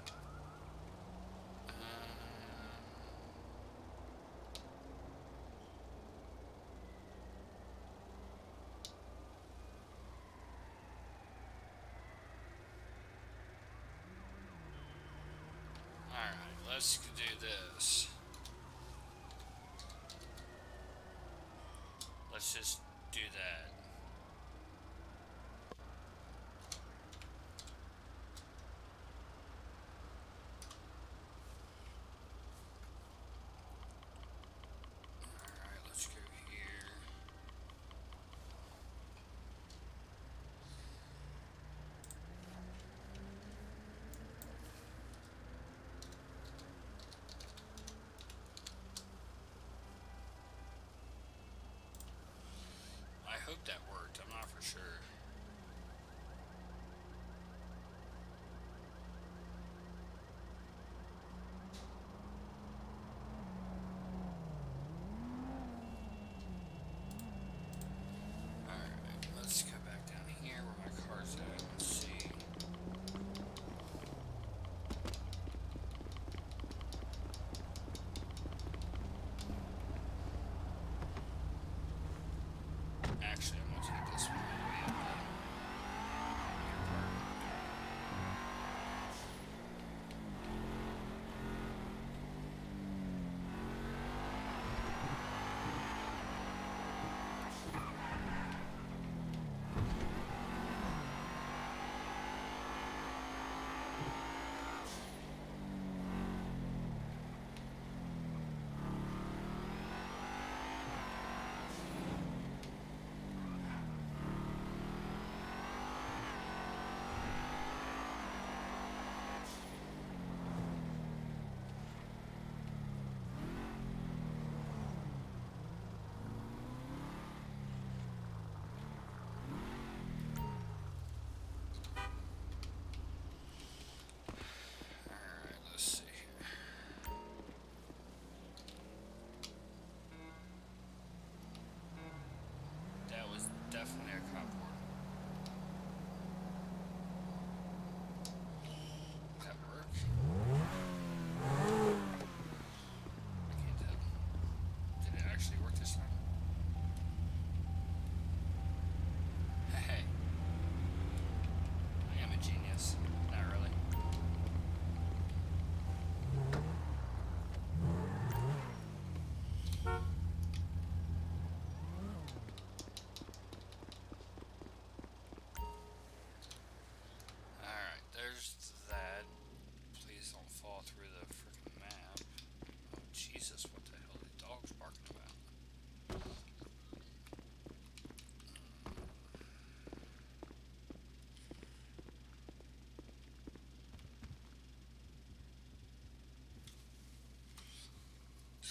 Um, Alright, let's do this. Let's just do that. Alright, let's go here. I hope that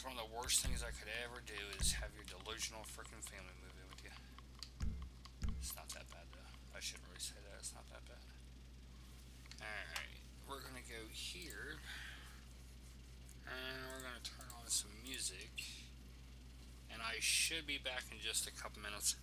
It's one of the worst things I could ever do is have your delusional freaking family move in with you. It's not that bad though. I shouldn't really say that. It's not that bad. Alright. We're going to go here. And we're going to turn on some music. And I should be back in just a couple minutes.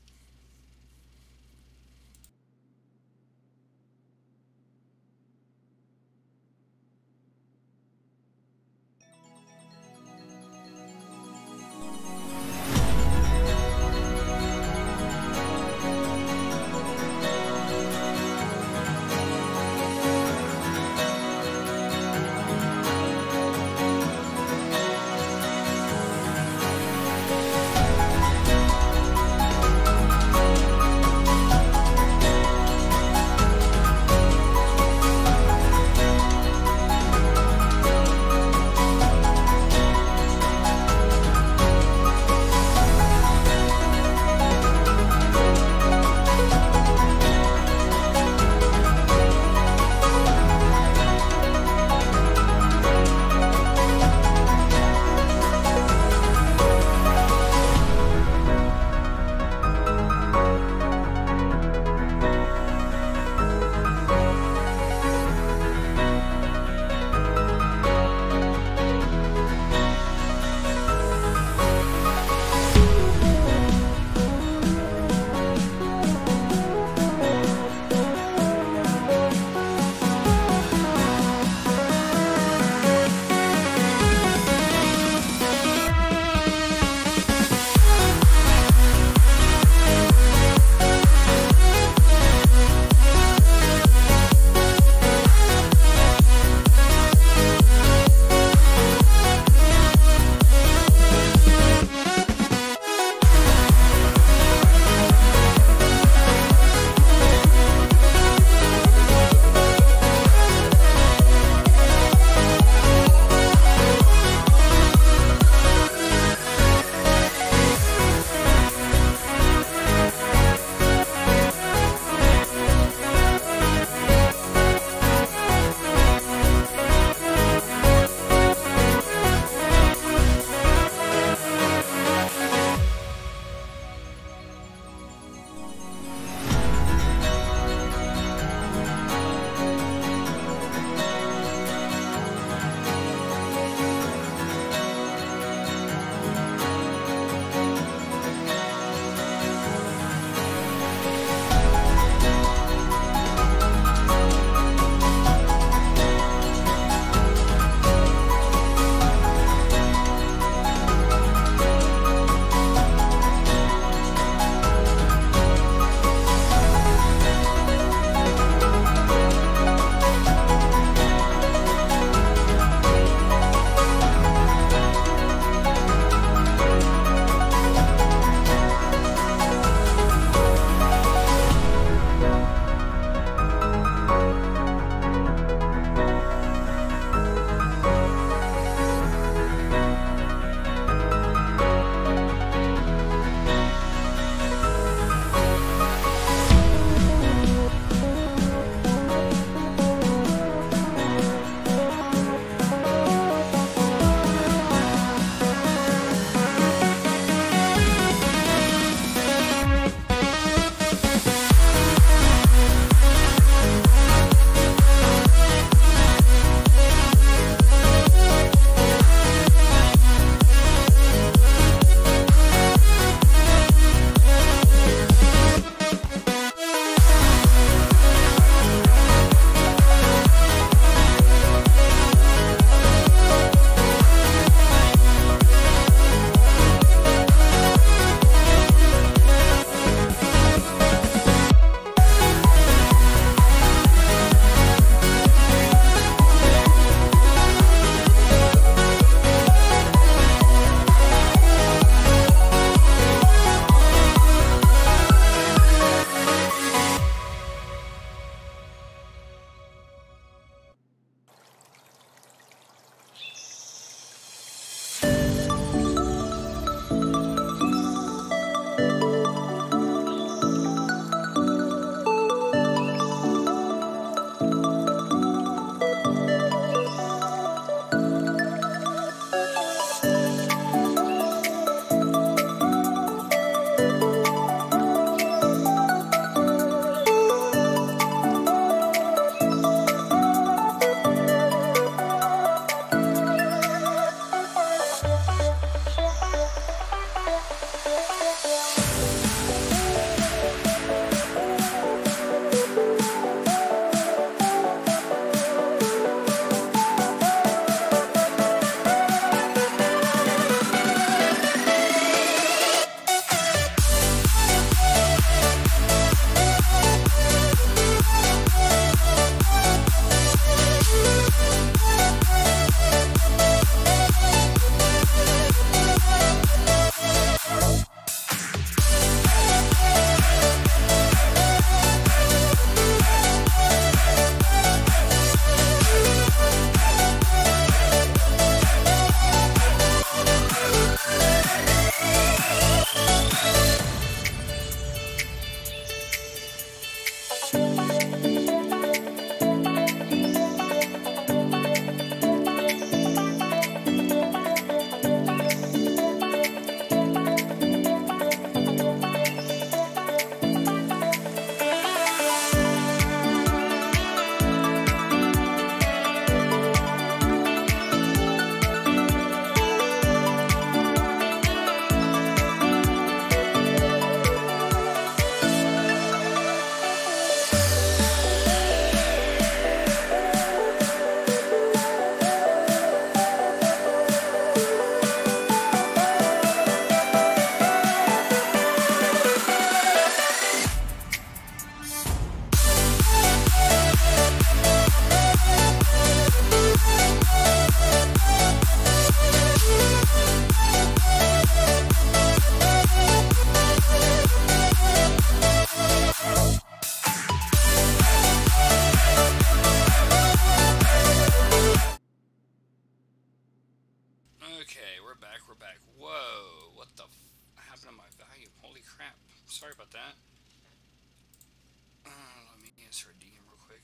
Okay, we're back, we're back. Whoa, what the f happened to my volume? Holy crap. Sorry about that. Uh, let me answer a D M real quick.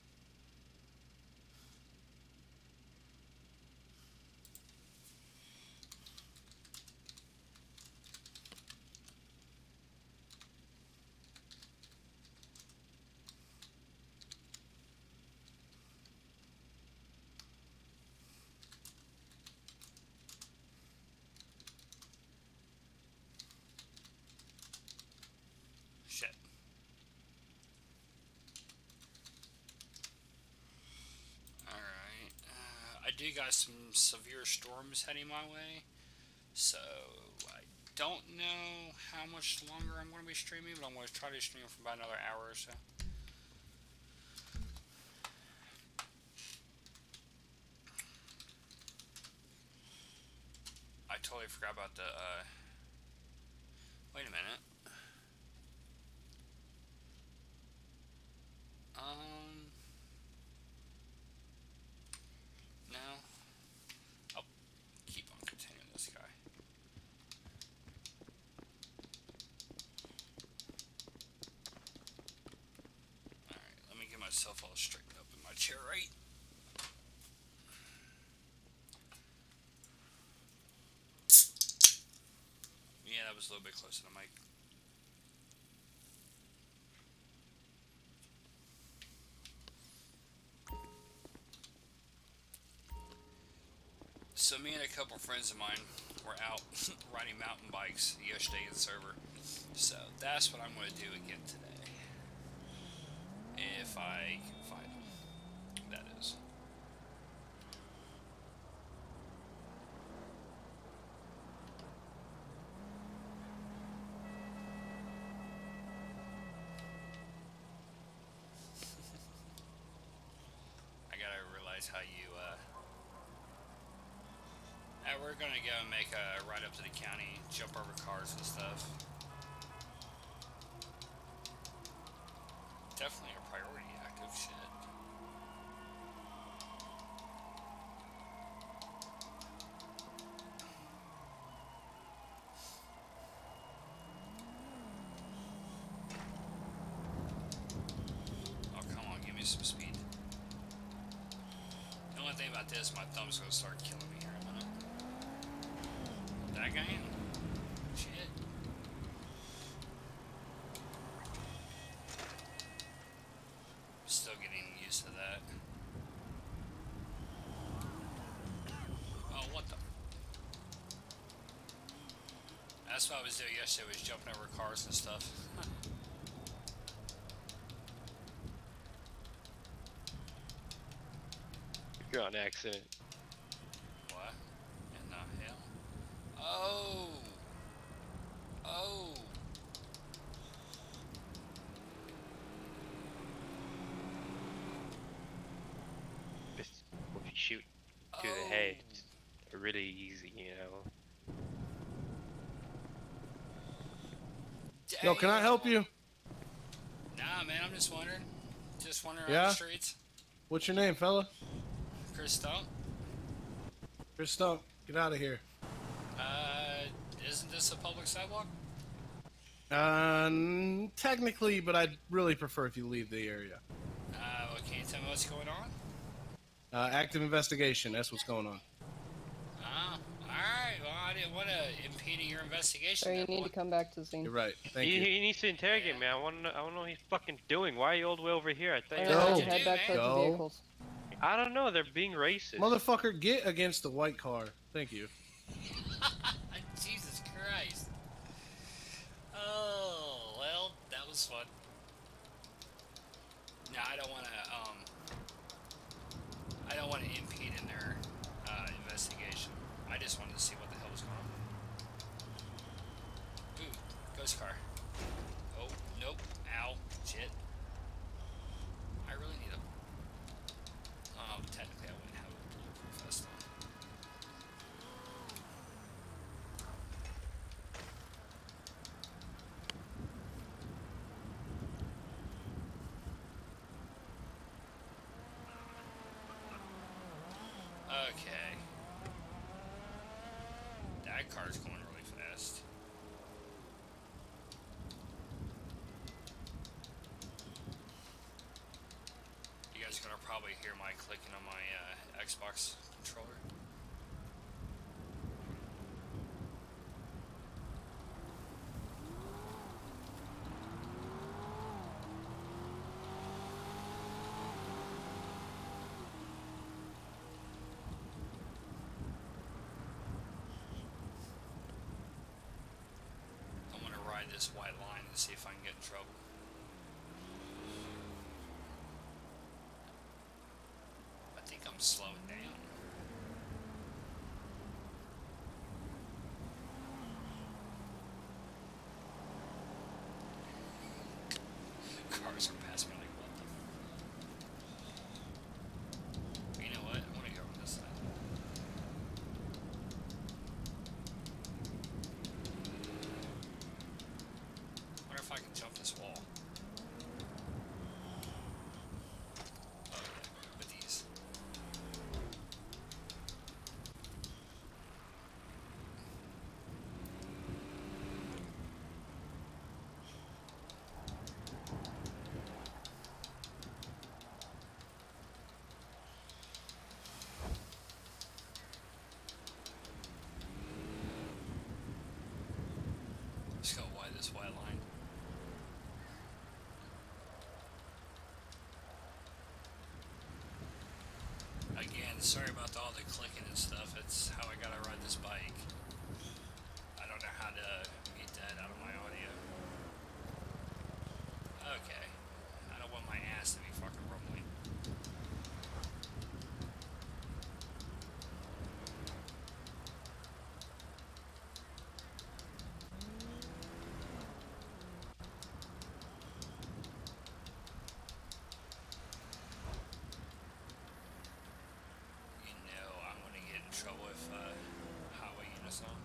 Shit. Alright. Uh, I do got some severe storms heading my way. So, I don't know how much longer I'm going to be streaming, but I'm going to try to stream for about another hour or so. I totally forgot about the, uh... Wait a minute. Um... No. I'll keep on continuing this guy. Alright, let me get myself all straightened up in my chair, right? Yeah, that was a little bit closer to the mic. So me and a couple friends of mine were out riding mountain bikes yesterday in the server. So that's what I'm going to do again today. If I can find them. That is. I gotta realize how you, uh... Uh, we're gonna go and make a ride up to the county, jump over cars and stuff. Definitely a priority active shit. Oh, come on, give me some speed. The only thing about this, my thumb's gonna start killing me here in a minute. That guy? Shit. Still getting used to that. Oh, what the? That's what I was doing yesterday, was jumping over cars and stuff.
You're on accident.
What? In the hell? Oh! Oh!
Just if you shoot to
Oh.
the head, it's really easy, you know.
Damn.
Yo, can I help you?
Nah, man, I'm just wondering. Just wandering around
Yeah?
the streets.
What's your name, fella?
Chris Stump.
Chris Stump, get out of here.
Uh, isn't this a public sidewalk?
Uh, n- technically, but I'd really prefer if you leave the area.
Uh, well, can you tell me what's going on?
Uh, active investigation, that's what's going on.
Ah, alright, well, I didn't want to impede your investigation.
So you
there,
need
boy.
to come back to the scene.
You're right, thank
he,
you.
he needs to interrogate me. I want to know, I want to know what he's fucking doing. Why are you all the way over here? I thought you
Alright,
Go.
let's
Dude,
head back
man.
towards the
Go.
vehicles.
I don't know. They're being racist.
Motherfucker, get against the white car. Thank you.
Jesus Christ. Oh, well, that was fun. No, I don't want to, um... I don't want to impede in their, uh, investigation. I just wanted to see what the hell was going on. Ooh, ghost car. Oh, nope. Ow. Shit. I really need a... Oh, technically I wouldn't have a bulletproof vest on. Okay. that car's going really fast. You guys are gonna probably hear my clicking on my uh, Xbox controller. This white line and see if I can get in trouble. I think I'm slowing down. Cars are passing me like what the. You know what? I want to go on this side. If I can jump this wall. Oh yeah, with these. Just go wide this white line. Again, sorry about all the clicking and stuff. It's how I gotta ride this bike. I don't know how to mute that out of my audio. Okay. I don't want my ass to be fucking rumbling. Trouble if uh, highway units on.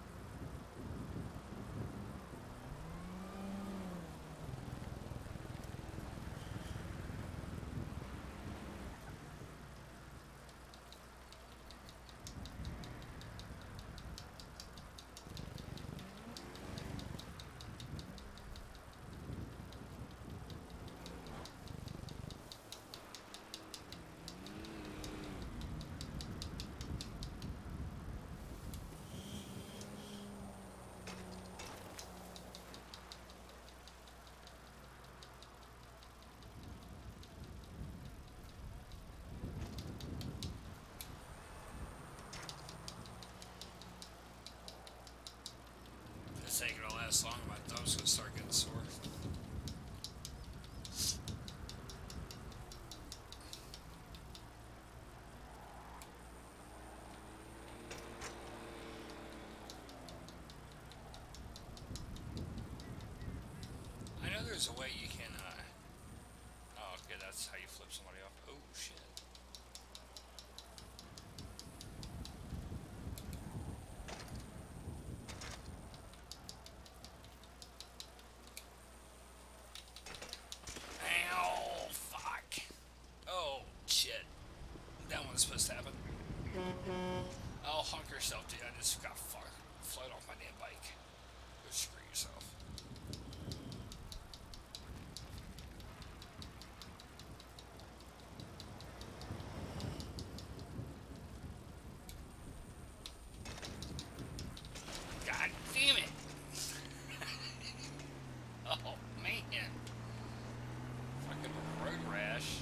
It's ain't gonna last long. My thumb's gonna start getting sore. I know there's a way you can, uh... oh, okay, that's how you flip somebody off. Oh, shit. Ow, fuck. Oh, shit. That one's supposed to happen. Oh, hunk yourself, dude. I just got fucked. Float off my damn bike. Go screw yourself. God damn it! Oh, man. Fucking road rash.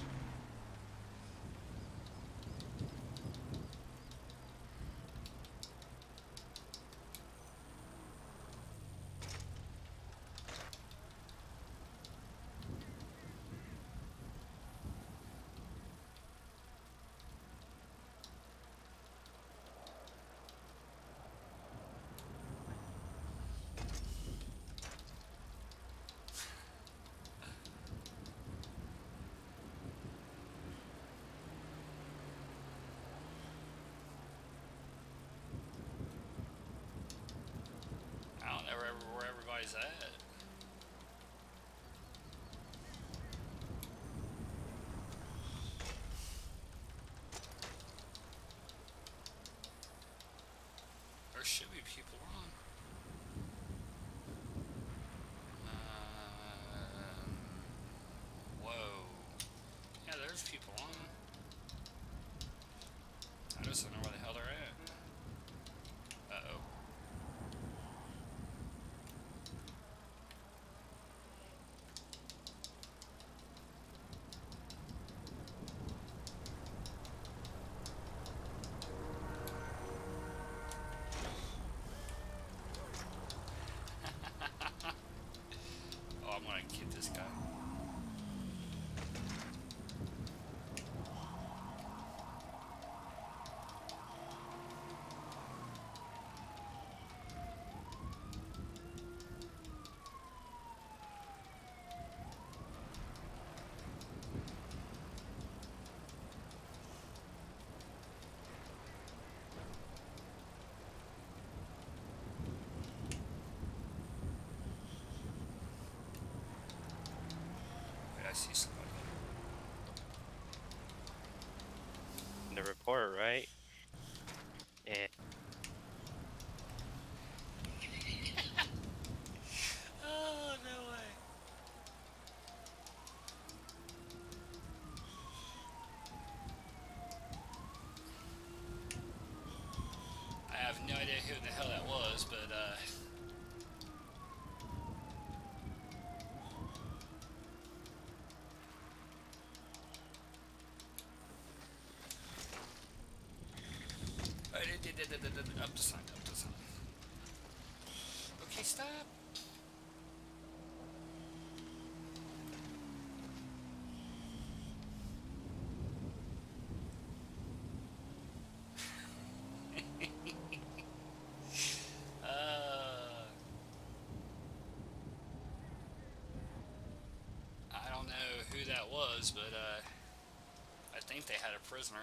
I don't know where, where everybody's at. There's should be people on. Um, whoa. Yeah, there's people on. I just don't know where the hell they're at. Uh-oh. Oh, I'm gonna get this guy. Wait, I see somebody.
The report, right? Yeah.
Oh, no way. I have no idea who the hell that was, but, uh... Up the sign, up the sign. Okay, stop. uh, I don't know who that was, but uh, I think they had a prisoner.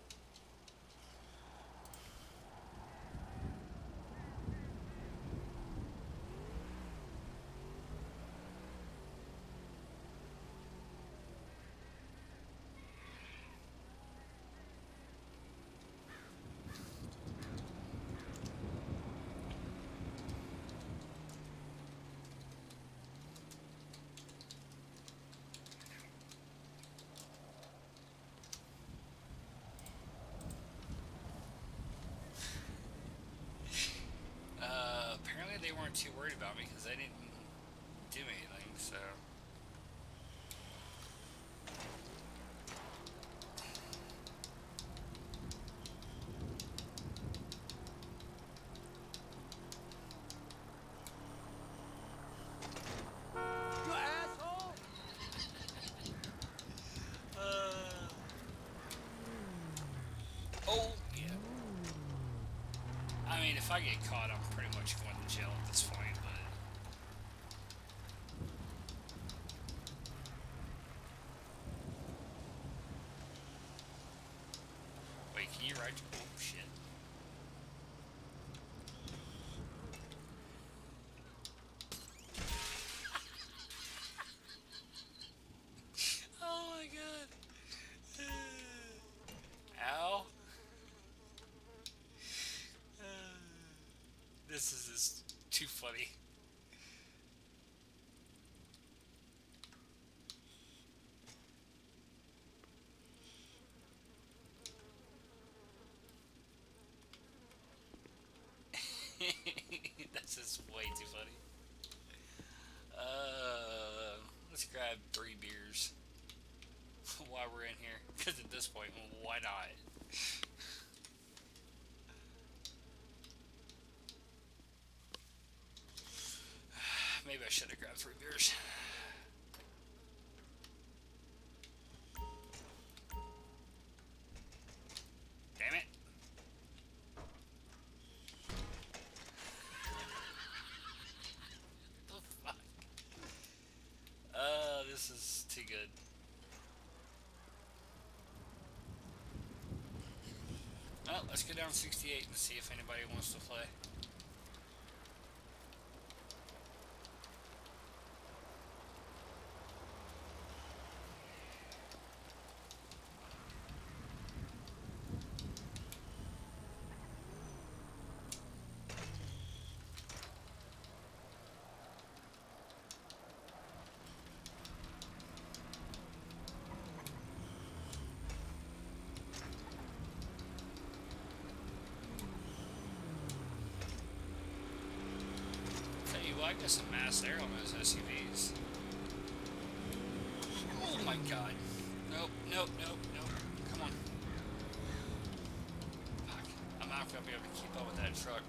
Uh, apparently they weren't too worried about me because they didn't do anything, so...
You asshole!
Uh, oh, yeah. I mean, if I get caught, I'm pretty much going to jail at this point, but... Wait, can you ride your... Oh, shit. Oh, my God. Ow. This is just too funny. That's just way too funny. Uh, let's grab three beers while we're in here, because at this point, why not? Maybe I should have grabbed three beers. Damn it. What the fuck? Uh, this is too good. Well, let's go down sixty-eight and see if anybody wants to play. Ooh, I got some mass air on those S U Vs. Oh my god. Nope, nope, nope, nope. Come on. Fuck. I'm not gonna be able to keep up with that truck.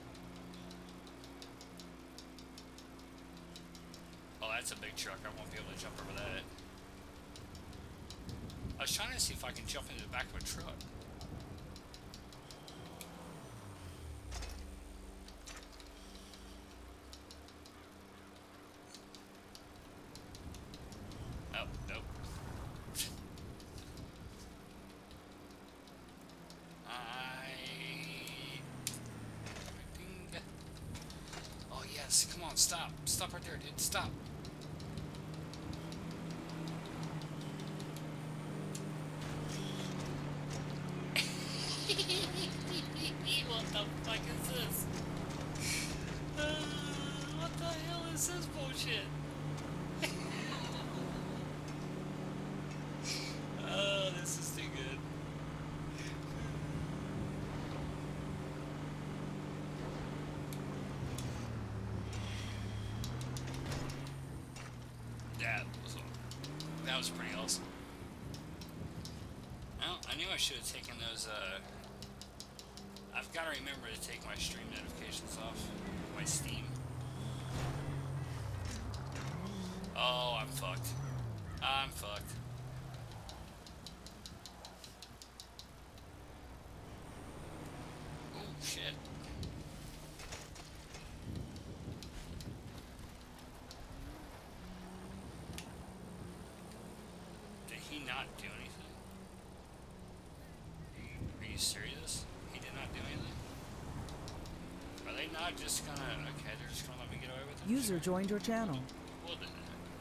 Oh, that's a big truck. I won't be able to jump over that. I was trying to see if I can jump into the back of a truck. Oh, nope. I... Oh, yes. Come on, stop. Stop right there, dude. Stop. What the fuck is this? Uh, what the hell is this bullshit? Oh, this is too good. That was that was pretty awesome. Well, I knew I should have taken those. Uh, I've got to remember to take my stream notifications off my Steam. Oh, I'm fucked. I'm fucked. Oh, shit. Did he not do anything? Are you serious? He did not do anything? Are they not just gonna... Okay, they're just gonna let me get away with it?
User joined your channel.
We'll do that.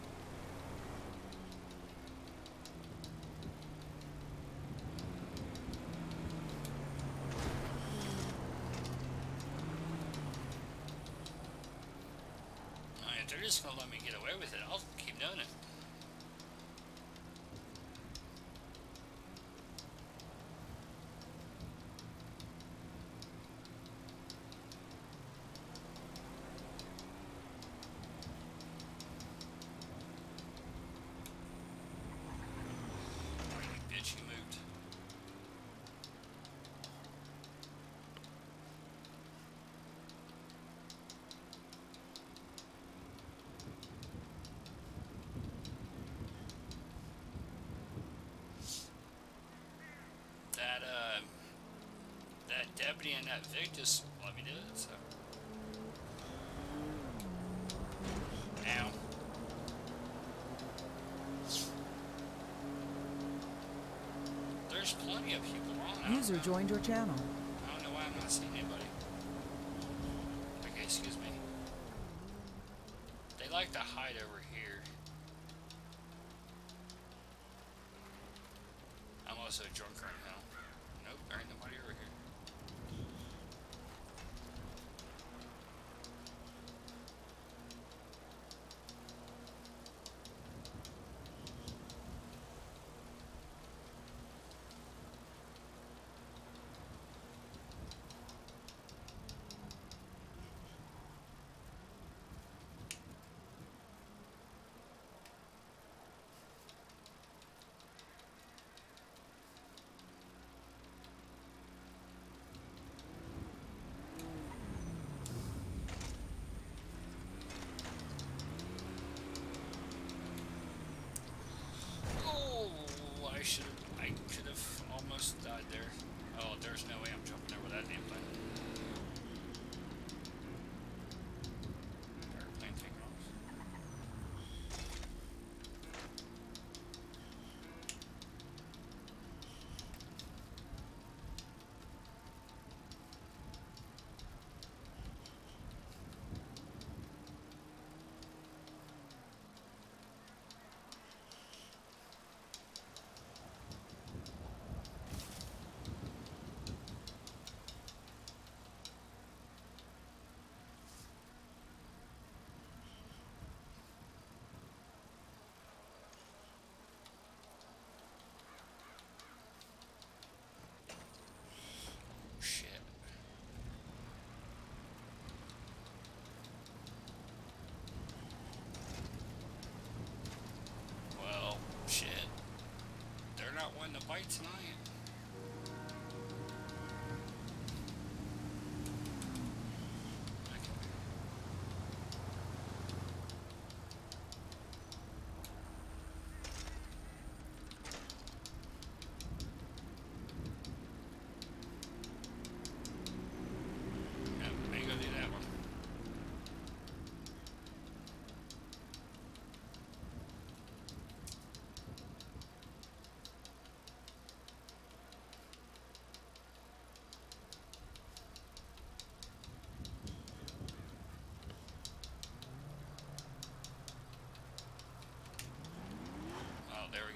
I mean, if they're just gonna let me get away with it, I'll keep doing it. Bitch, you moved. That, uh, that deputy and that Vic just let me do it, so. Ow. There's plenty of people on.
User joined your channel.
I don't know why I'm not seeing anybody. Okay, excuse me. They like to hide over here. I'm also drunk right now. Nope, there ain't nobody over here.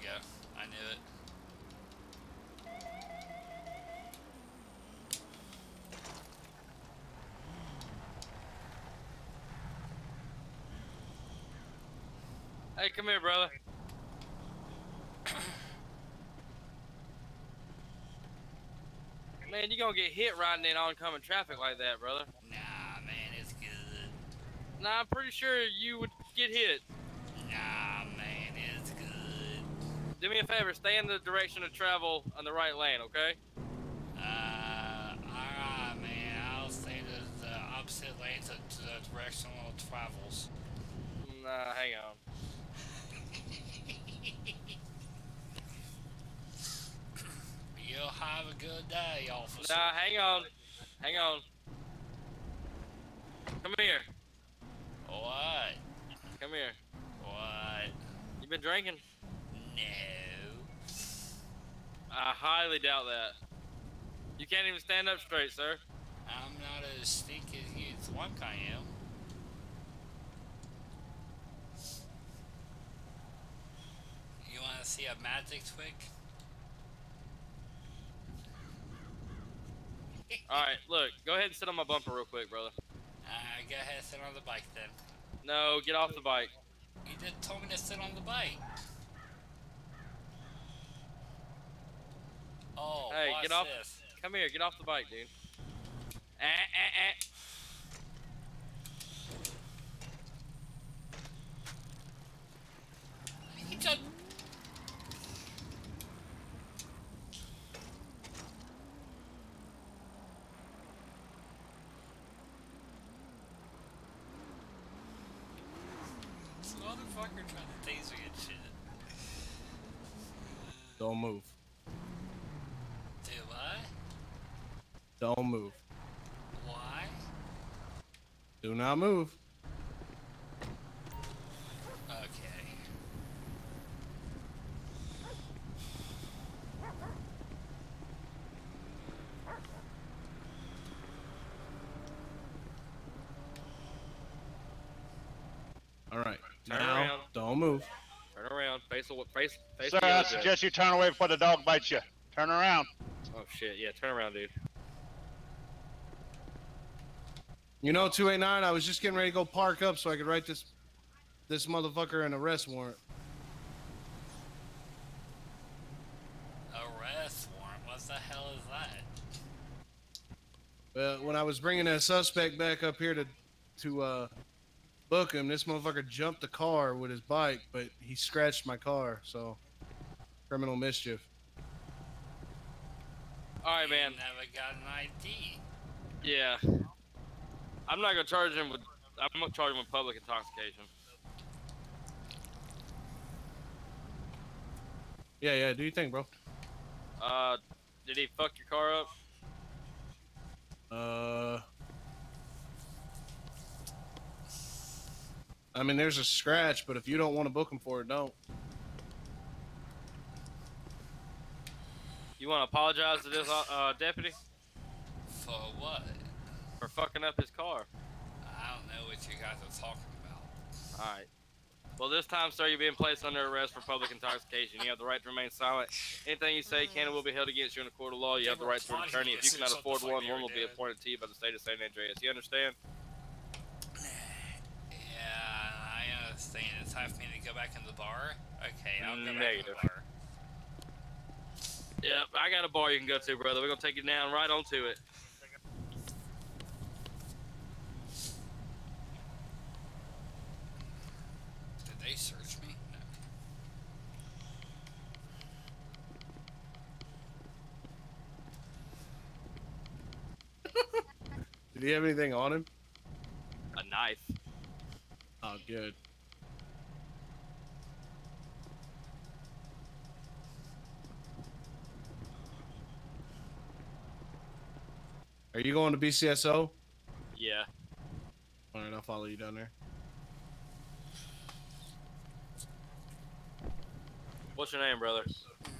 go. I knew it.
Hey, come here, brother. Man, you gonna get hit riding in oncoming traffic like that, brother.
Nah, man, it's good.
Nah, I'm pretty sure you would get hit.
Nah, man, it's good.
Do me a favor, stay in the direction of travel on the right lane, okay?
Uh, alright, man. I'll stay to the opposite lane to, to the directional travels.
Nah, hang on.
You'll have a good day, officer.
Nah, hang on. Hang on. Come here.
What?
Come here.
What?
You been drinking?
No.
I highly doubt that. You can't even stand up straight, sir.
I'm not as sneaky as you think I am. You want to see a magic trick?
Alright, look, go ahead and sit on my bumper real quick, brother.
Uh, go ahead and sit on the bike then.
No, get off the bike.
You just told me to sit on the bike. Oh,
Hey,
what's
get off.
this?
Come here, get off the bike, dude. Eh, eh, eh.
He just... This motherfucker trying to tase me and shit.
Don't move.
Do what?
Don't move.
Why?
Do not move.
Okay.
All right.
Turn
now,
around.
don't move.
Turn around. Face the face. Face
Sir,
the
I
other
suggest you turn away before the dog bites you. Turn around.
jet. Oh shit! Yeah, turn around, dude.
You know, two eighty-nine, I was just getting ready to go park up so I could write this this motherfucker an arrest warrant.
Arrest warrant? What the hell is that?
Well, when I was bringing a suspect back up here to to uh, book him, this motherfucker jumped the car with his bike, but he scratched my car, so criminal mischief.
All right, man.
Never got an I D.
Yeah. I'm not gonna charge him with. I'm gonna charge him with public intoxication.
Yeah, yeah. Do you think, bro?
Uh, did he fuck your car up?
Uh, I mean, there's a scratch, but if you don't want to book him for it, don't.
You want to apologize to this uh, uh, deputy
For what?
for fucking up his car?
I don't know what you guys are talking about.
All right. Well, this time, sir, you're being placed under arrest for public intoxication. You have the right to remain silent. Anything you say can and will be held against you in a court of law. You have the right to an attorney. If you cannot afford one, one will be appointed to you by the state of Saint Andreas. You understand?
Yeah, I understand. It's time for me to go back in the bar? Okay, I'll go back in
Negative.
the bar.
Yep, I got a bar you can go to, brother. We're going to take you down right onto it.
Did they search me? No.
Did he have anything on him?
A knife.
Oh, good. Are you going to B C S O?
Yeah.
All right, I'll follow you down there.
What's your name, brother?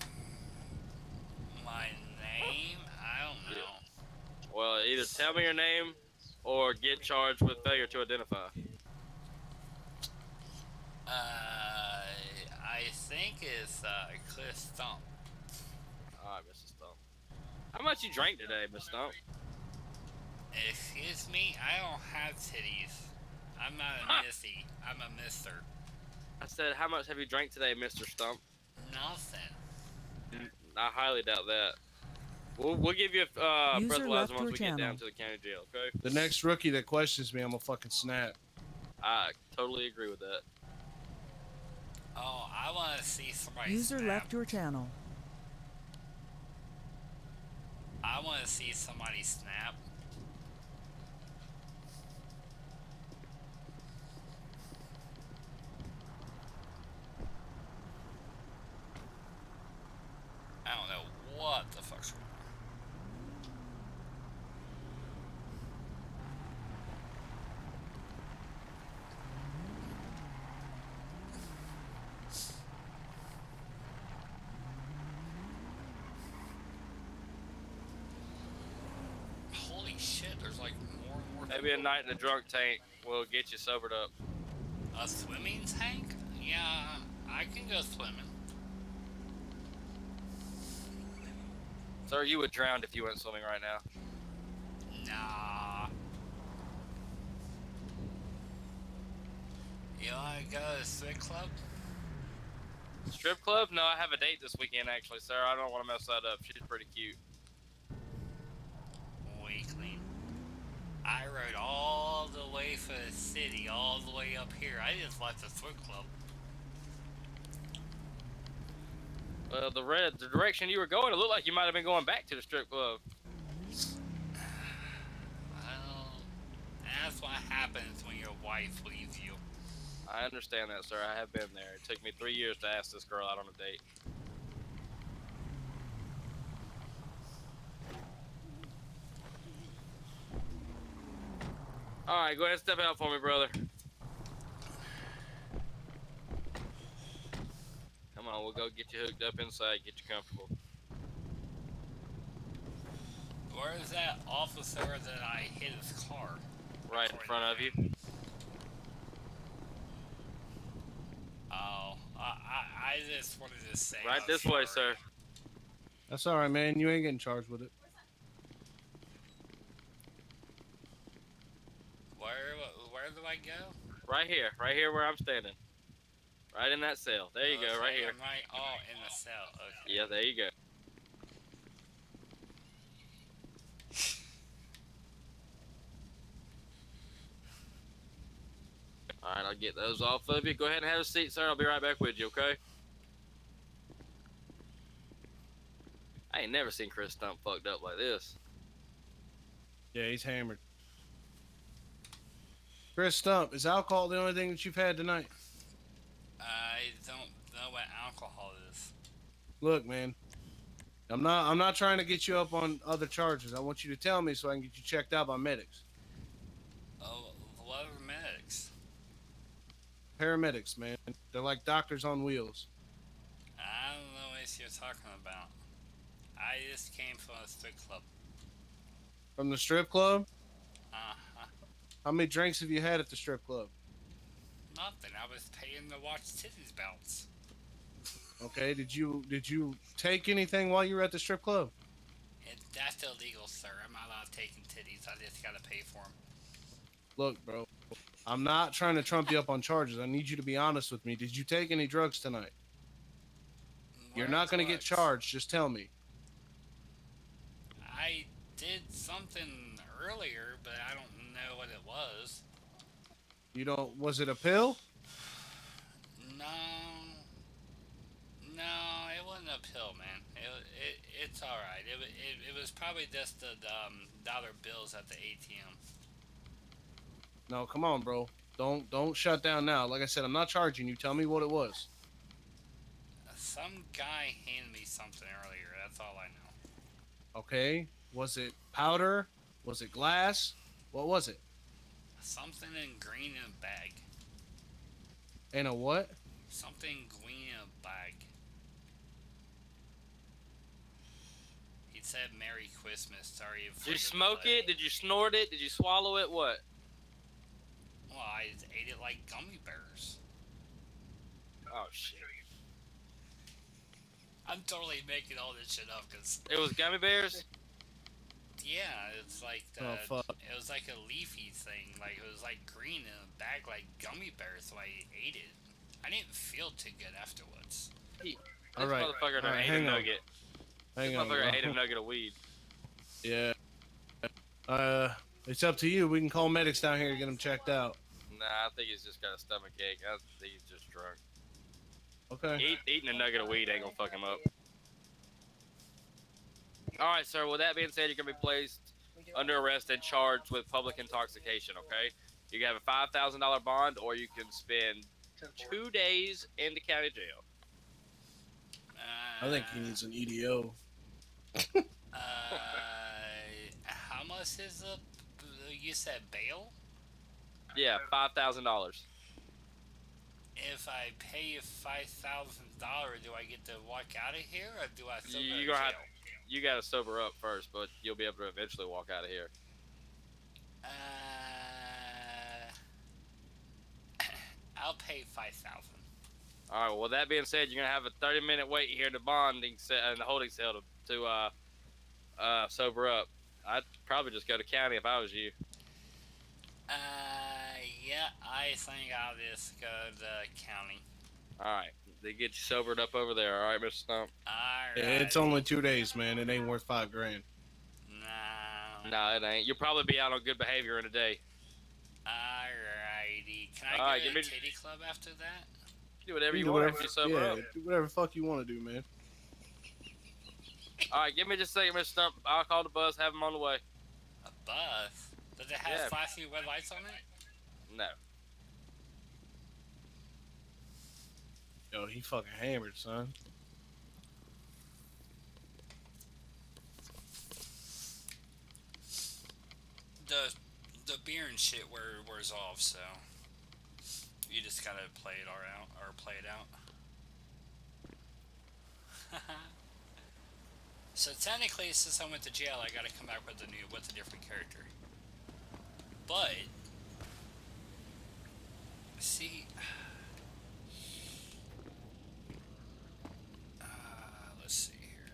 My name? I don't know.
Well, either tell me your name or get charged with failure to identify.
Uh, I I think it's uh, Cliff Stump.
Alright, Mister Stump. How much you drank today, Mister Stump?
Excuse me, I don't have titties. I'm not a
Huh.
missy. I'm a mister.
I said, how much have you drank today, Mister Stump?
Nothing.
I highly doubt that. We'll, we'll give you a uh,
User
breathalyzer
left
once
your
we
channel.
get down to the county jail, okay?
The next rookie that questions me, I'm gonna fucking snap.
I totally agree with that.
Oh, I want to see somebody
User
snap.
left your channel.
I want to see somebody snap. I don't know what the fuck's going on. Holy shit, there's like more and more
Maybe a
people.
night in the drunk tank will get you sobered up.
A swimming tank? Yeah, I can go swimming.
Sir, you would drown if you went swimming right now.
Nah. You wanna go to the strip club?
Strip club? No, I have a date this weekend, actually, sir. I don't want to mess that up. She's pretty cute.
Weakling. I rode all the way from the city, all the way up here. I just left the strip club.
Uh, the red, the direction you were going, it looked like you might have been going back to the strip club.
Well, that's what happens when your wife leaves you.
I understand that, sir. I have been there. It took me three years to ask this girl out on a date. All right, go ahead and step out for me, brother. Come on, we'll go get you hooked up inside, get you comfortable.
Where is that officer that I hit his car?
Right in front of you.
Oh, I, I, I just wanted to say.
Right
I'm
this way,
sorry.
sir.
That's all right, man. You ain't getting charged with it.
Where, where do I go?
Right here, right here where I'm standing. Right in that cell. There you go, right
Okay,
here.
I'm right, oh, in the cell. Okay.
Yeah, there you go. All right, I'll get those off of you. Go ahead and have a seat, sir. I'll be right back with you, okay? I ain't never seen Chris Stump fucked up like this.
Yeah, he's hammered. Chris Stump, is alcohol the only thing that you've had tonight?
I don't know what alcohol is.
Look, man. I'm not I'm not trying to get you up on other charges. I want you to tell me so I can get you checked out by medics.
Oh, what are medics?
Paramedics, man. They're like doctors on wheels.
I don't know what you're talking about. I just came from a strip club.
From the strip club?
Uh-huh.
How many drinks have you had at the strip club?
Nothing. I was paying to watch titties bounce.
Okay, did you did you take anything while you were at the strip club?
It, that's illegal, sir. I'm not allowed taking titties. I just gotta pay for them.
Look, bro. I'm not trying to trump you up on charges. I need you to be honest with me. Did you take any drugs tonight? You're
What
not going to get
drugs?
charged. Just tell me.
I did something earlier, but I don't know what it was.
You don't. Was it a pill?
No. No, it wasn't a pill, man. It, it, it's alright. It, it, it was probably just the um, dollar bills at the A T M.
No, come on, bro. Don't don't shut down now. Like I said, I'm not charging you. Tell me what it was.
Some guy handed me something earlier. That's all I know.
Okay. Was it powder? Was it glass? What was it?
Something in green in a bag.
In a what?
Something green in a bag. He said Merry Christmas. Sorry if
Did you smoke it? Did you snort it? Did you swallow it? What?
Well, I just ate it like gummy bears.
Oh, shit.
I'm totally making all this shit up because
It was gummy bears.
yeah, it's like the,
Oh, fuck.
it was like a leafy thing, like it was like green in a bag, like gummy bears. So I ate it. I didn't feel too good afterwards.
He, this
All right.
motherfucker
All right,
ate
hang
a
on.
nugget.
Hang
This
on.
motherfucker
bro.
ate a nugget of weed.
Yeah. Uh, it's up to you. We can call medics down here to get him checked out.
Nah, I think he's just got a stomach ache. I think he's just drunk.
Okay.
Eat, eating a nugget of weed ain't gonna fuck him up. Alright, sir, with that being said, you're gonna be placed under arrest and charged with public intoxication, okay? You can have a five thousand dollar bond, or you can spend two days in the county jail.
Uh,
I think he needs an E D O.
Uh, how much is the? You said bail?
Yeah, five thousand dollars.
If I pay you five thousand dollars, do I get to walk out of here, or do I still
You,
go to
you gonna have,
jail?
you gotta sober up first, but you'll be able to eventually walk out of here.
Uh, I'll pay five thousand.
All right. Well, with that being said, you're gonna have a thirty minute wait here in the bonding cell and the holding cell to, to uh, uh, sober up. I'd probably just go to county if I was you.
Uh, yeah, I think I'll just go to county.
All right. They get you sobered up over there. All right, Mister Stump.
Alright.
Yeah, it's only two days, man. It ain't worth five grand.
No.
No, it ain't. You'll probably be out on good behavior in a day.
Alrighty. Can I
Alright,
go
give
to
me-
the titty club after that?
Do whatever you,
do
want
whatever,
if you sober
yeah,
up.
do whatever the fuck you want to do, man.
All right, give me just a second, Mister Stump. I'll call the bus. Have him on the way.
A bus? Does it have
Yeah.
flashing red lights on it?
No.
Yo, he fucking hammered, son.
The the beer and shit wear, wears off, so you just gotta play it all out, or play it out. So technically, since I went to jail, I gotta come back with a new, with a different character. But see, uh, let's see here.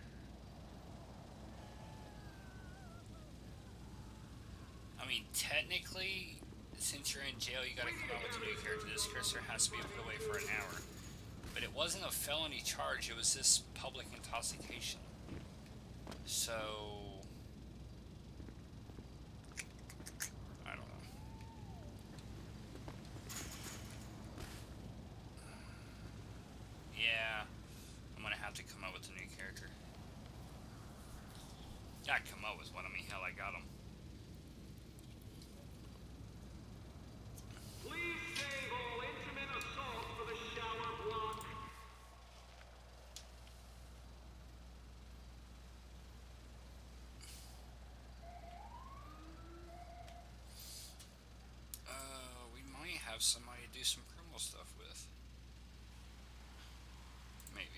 I mean, technically, since you're in jail, you gotta come out with a new character. This cursor has to be put away for an hour. But it wasn't a felony charge, it was this public intoxication. So I don't know. Yeah, I'm gonna have to come up with a new character. Not come up with one, I mean, hell, I got him.
Please save all intimate assault for the shower block.
Uh, we might have somebody to do some criminal stuff with. Maybe.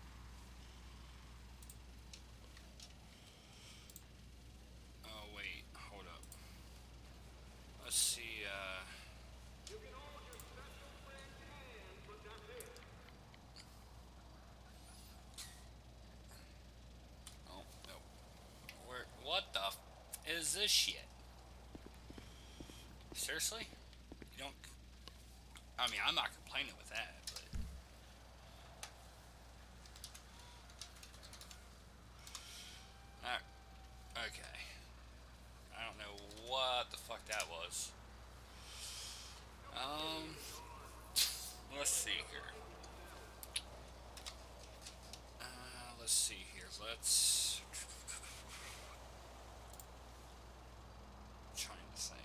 Oh, wait, hold up. Let's see, uh...
You can hold your special friend hand, but that's it.
Oh, no. Where, what the f is this shit? Seriously? You don't... I mean, I'm not complaining with that, but... Alright. Okay. I don't know what the fuck that was. Um... Let's see here. Uh, let's see here. Let's... I'm trying to think.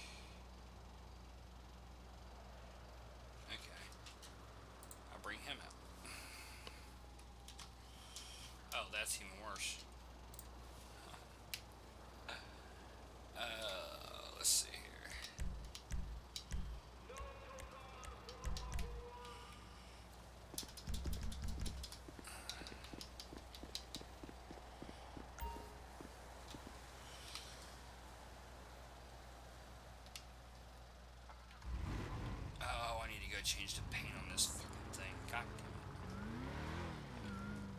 Okay. I'll bring him out. Oh, that's even worse. Uh, let's see here. Oh, I need to go change the paint on this fucking thing. God damn it.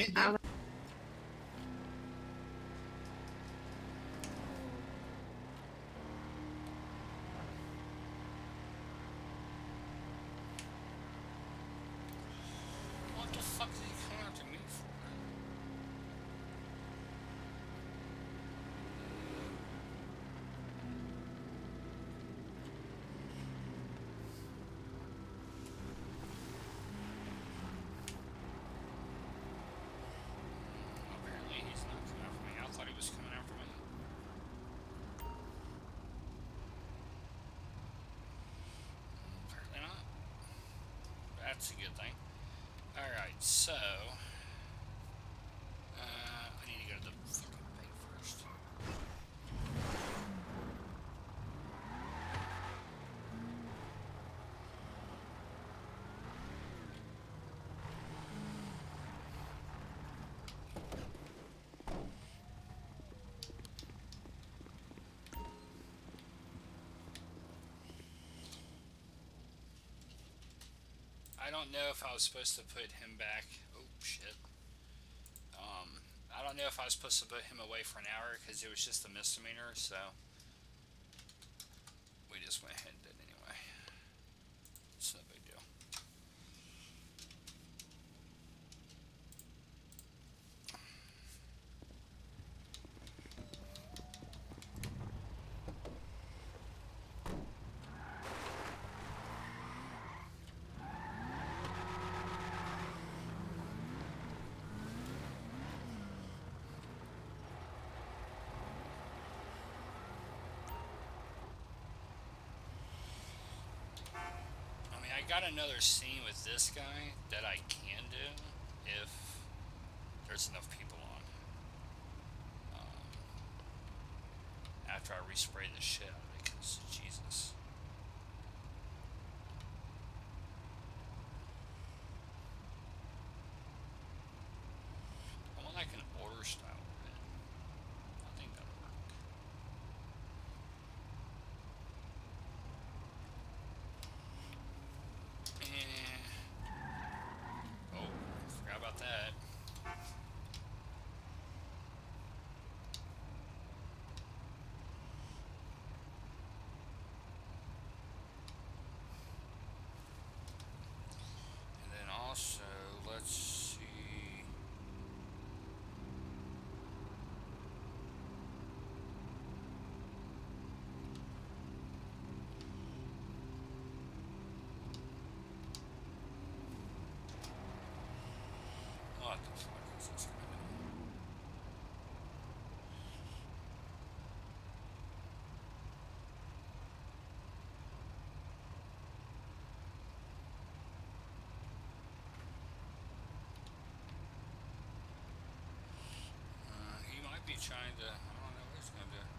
Out.
What the fuck did he come after me for? Apparently he's not coming after me. I thought he was coming after me. Apparently not. That's a good thing. Alright, so... Uh, I need to go to the fucking bank first. I don't know if I was supposed to put him back. Oh, shit. Um, I don't know if I was supposed to put him away for an hour because it was just a misdemeanor, so we just went ahead and did it anyway. It's no big deal. I got another scene with this guy that I can do if there's enough people on. Um, after I respray the shit out of it, because Jesus. I want like an order style bit. I think that'll work. Oh, forgot about that. And then also, let's see. What the fuck is this gonna do? Uh, he might be trying to, I don't know what he's gonna do.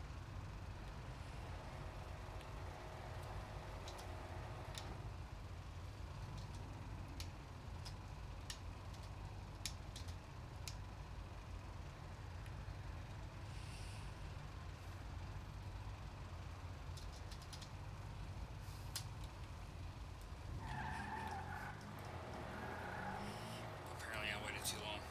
Apparently I waited too long.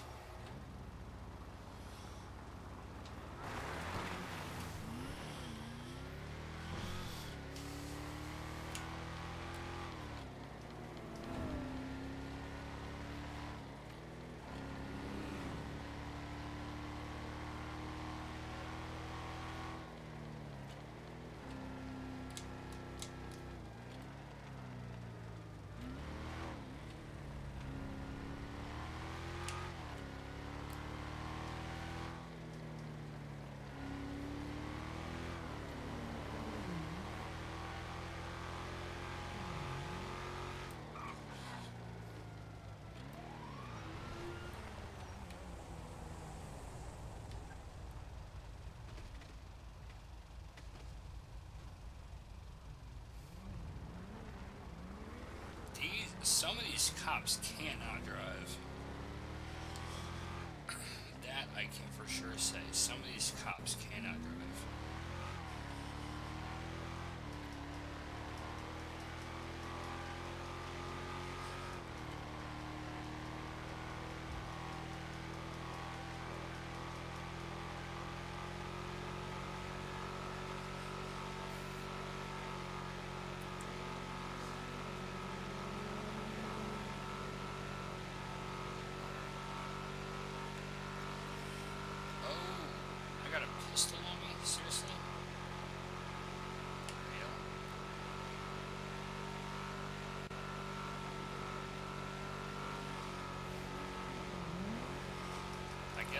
These, some of these cops cannot drive. That I can for sure say. Some of these cops cannot drive.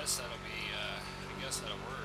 guess that'll be, uh, I guess that'll work.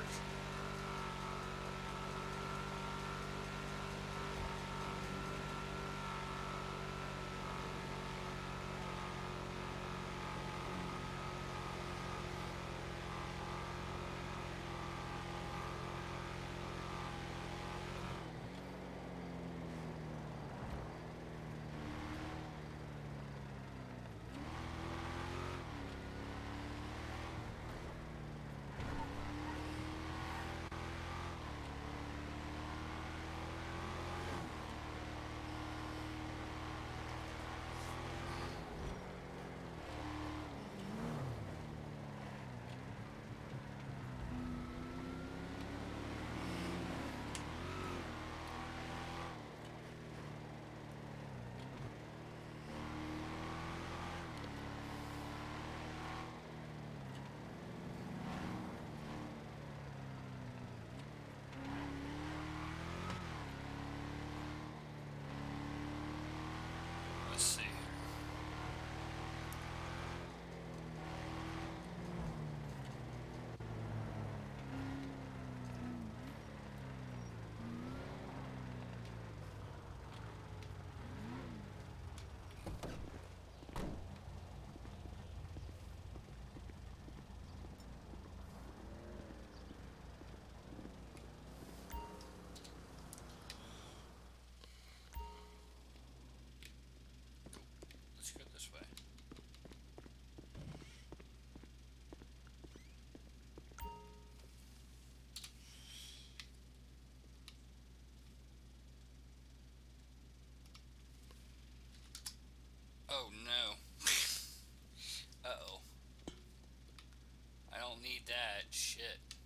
Let's see. Let's go this way. Oh no. Uh-oh. I don't need that. Shit.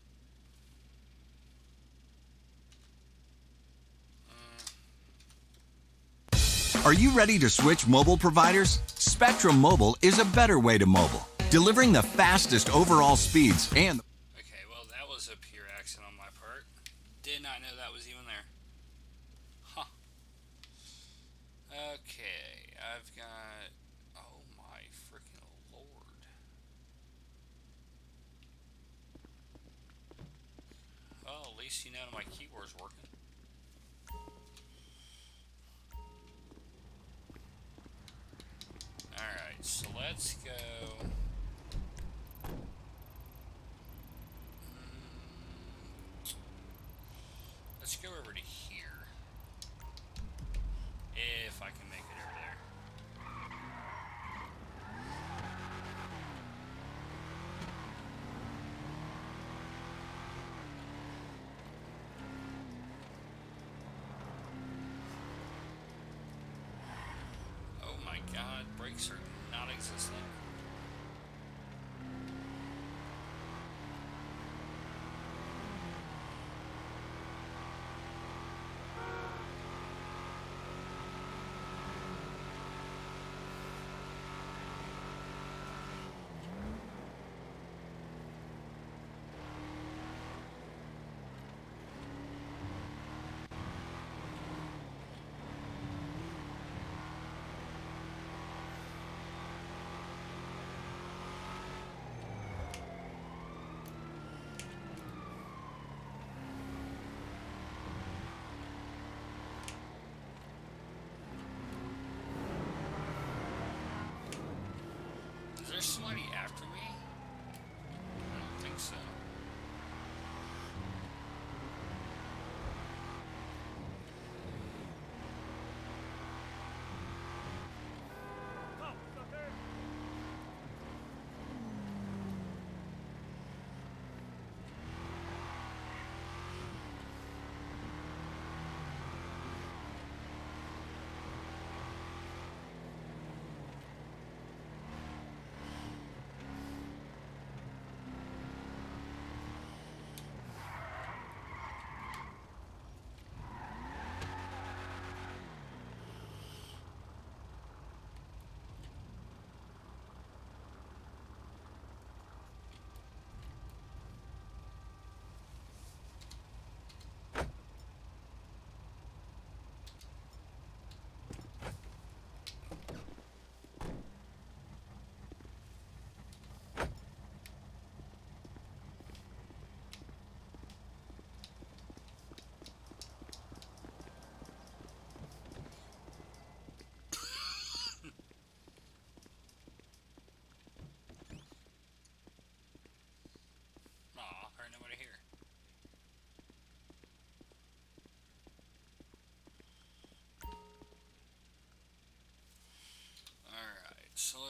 Are you ready to switch mobile providers? Spectrum Mobile is a better way to mobile, delivering the fastest overall speeds and...
Okay, well that was a pure accident on my part. Did not know that was even there. Huh. Okay, I've got... Oh my freaking lord. Well, at least you know my keyboard's working. Alright, so let's go... Let's go over to here. If I can make it over there. Oh my god, brakes are not existent. Is there somebody after me? I don't think so.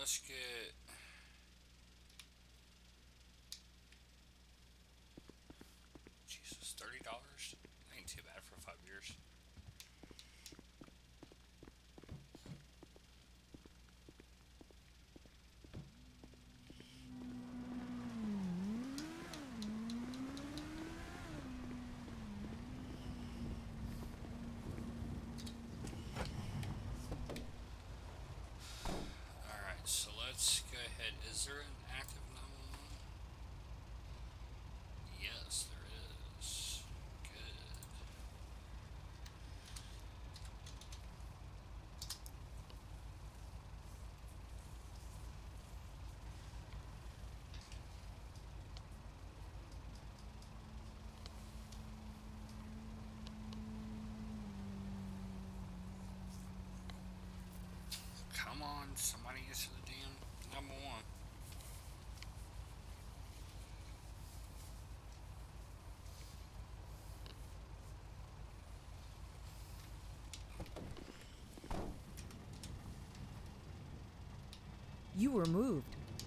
let's get. Jesus, thirty dollars. Ain't too bad for five years. Alright, so let's go ahead. Is there an active nine one one? Yes, there is. Good. Come on, somebody gets to the damn number one.
You were moved.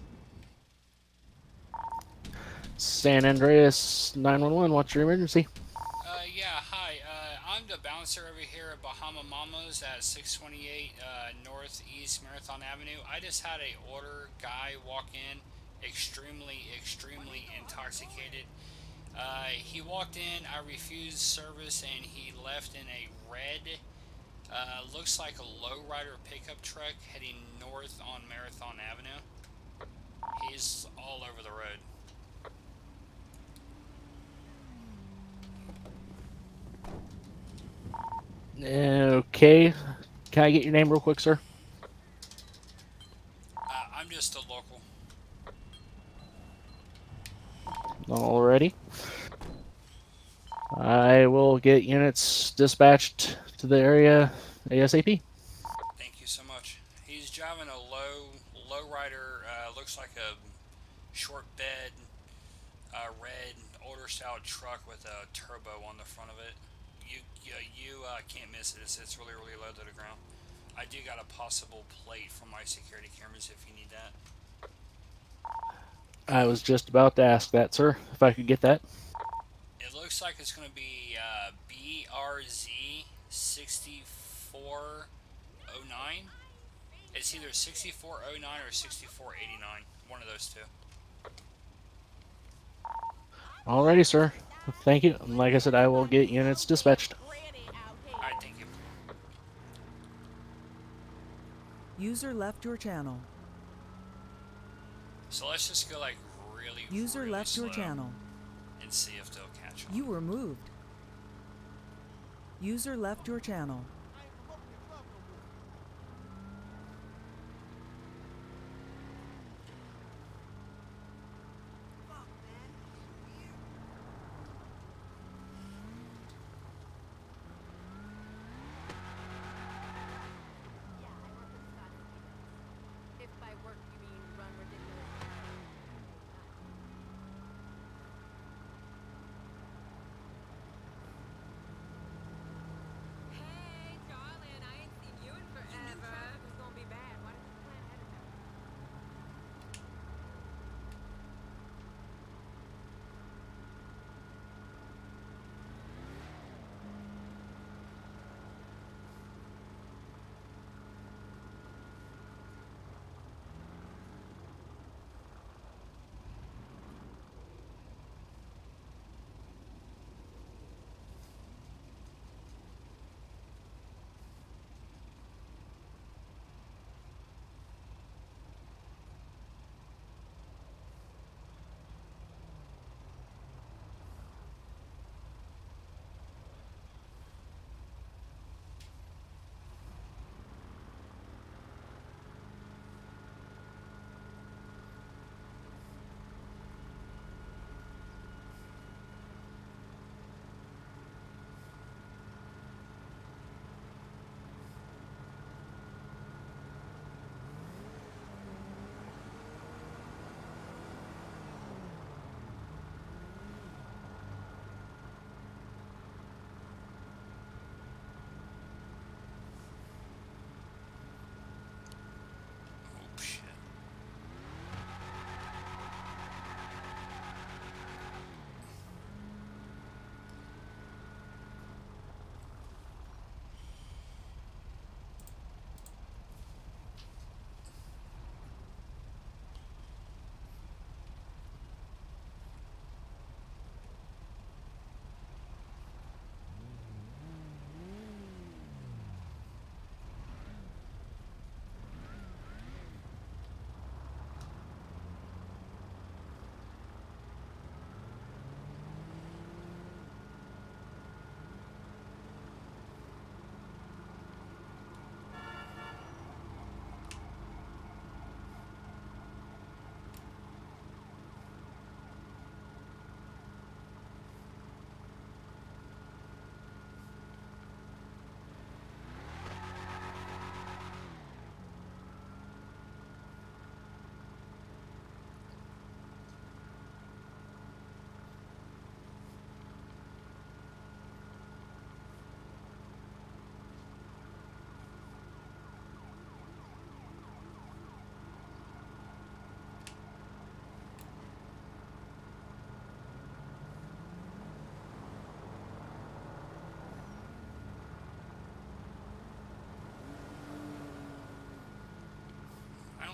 San Andreas nine one one, what's your emergency?
Uh, yeah, hi. Uh, I'm the bouncer over here at Bahama Mamas at six twenty-eight uh, Northeast Marathon Avenue. I just had a order guy walk in, extremely, extremely intoxicated. Uh, he walked in, I refused service, and he left in a red, uh, looks like a lowrider pickup truck heading north on Marathon Avenue. He's all over the road.
Okay. Can I get your name real quick, sir?
Uh, I'm just a local.
Alrighty. I will get units dispatched to the area ASAP.
Thank you so much. He's driving a low, low rider, uh, looks like a short bed, uh, red, older style truck with a turbo on the front of it. You, you, you uh, can't miss it. It's, it's really, really low to the ground. I do got a possible plate from my security cameras if you need that.
I was just about to ask that, sir, if I could get that.
It looks like it's going to be uh, B R Z sixty-four oh nine. It's either sixty-four oh nine or sixty-four eighty-nine. One of those two.
Alrighty, sir. Thank you. And like I said, I will get units dispatched.
Alright, thank you.
User left your channel.
So let's just go like really,
User
really
left
slow
your channel.
and see if they'll catch on.
You were moved. User left your channel.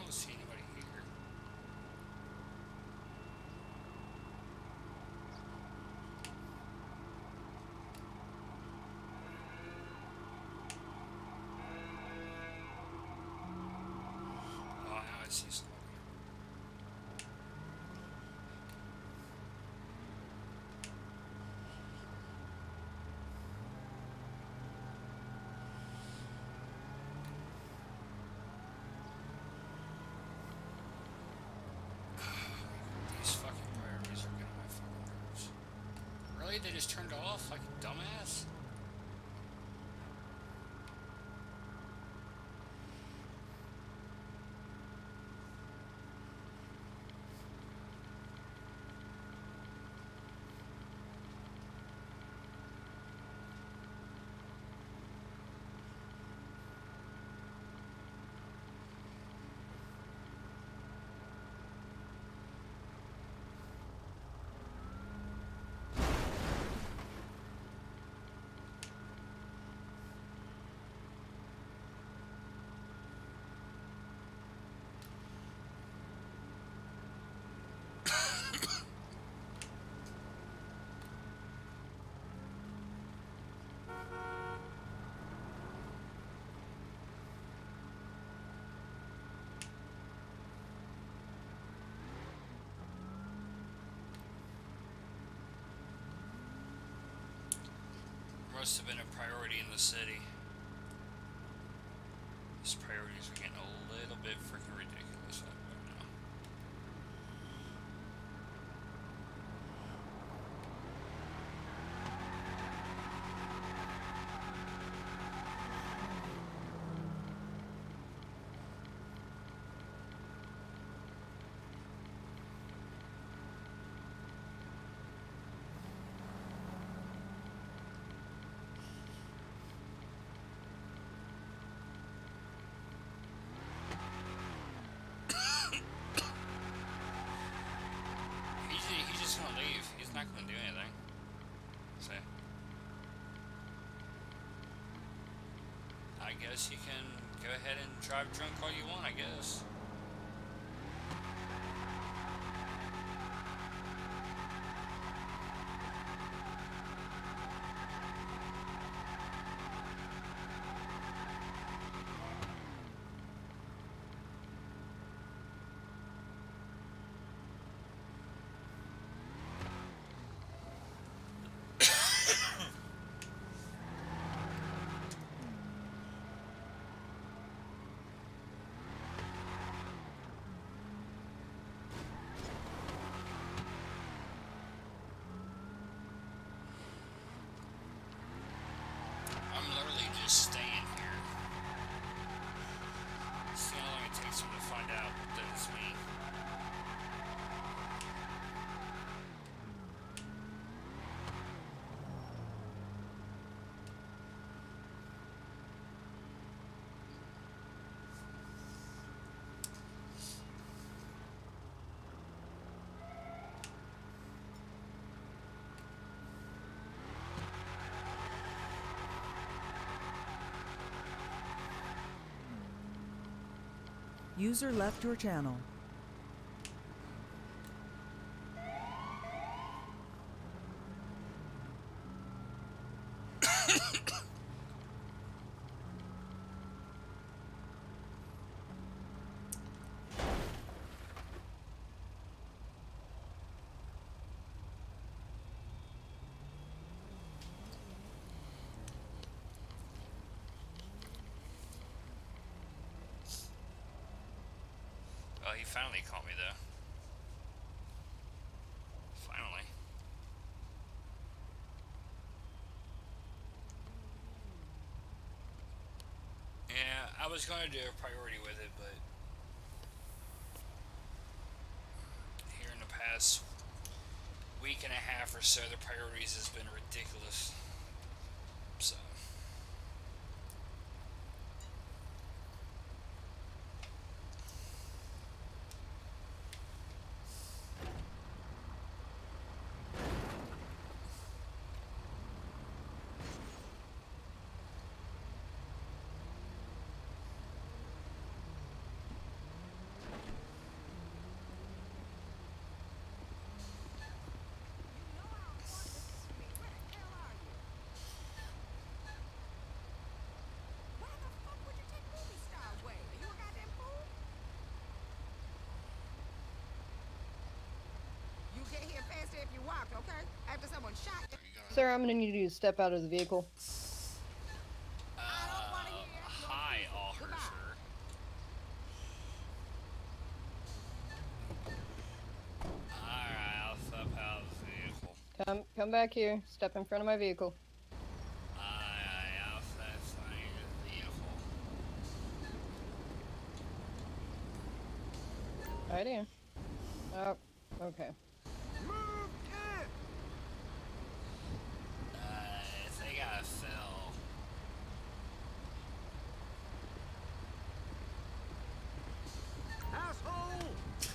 don't see anybody here. Oh, now I see somebody. These fucking priorities are getting on my fucking nerves. Really? They just turned off like a dumbass? Must have been a priority in the city. These priorities are getting a little bit freaking ridiculous right now. He's not going to do anything. So, I guess you can go ahead and drive drunk all you want, I guess. I'm literally just staying here. See how long it takes me to find out that it's me.
User left your channel.
Oh, he finally caught me though. Finally. Yeah, I was going to do a priority with it, but here in the past week and a half or so, the priorities has been ridiculous. So.
sir, I'm gonna need you to step out of the vehicle.
Uh, hi, officer. Alright, I'll step out of the vehicle.
Come, come back here. Step in front of my vehicle.
Alright, I'll step in front of the vehicle.
Right here. Oh, okay.
Move it!
Uh, they gotta fill.
Asshole!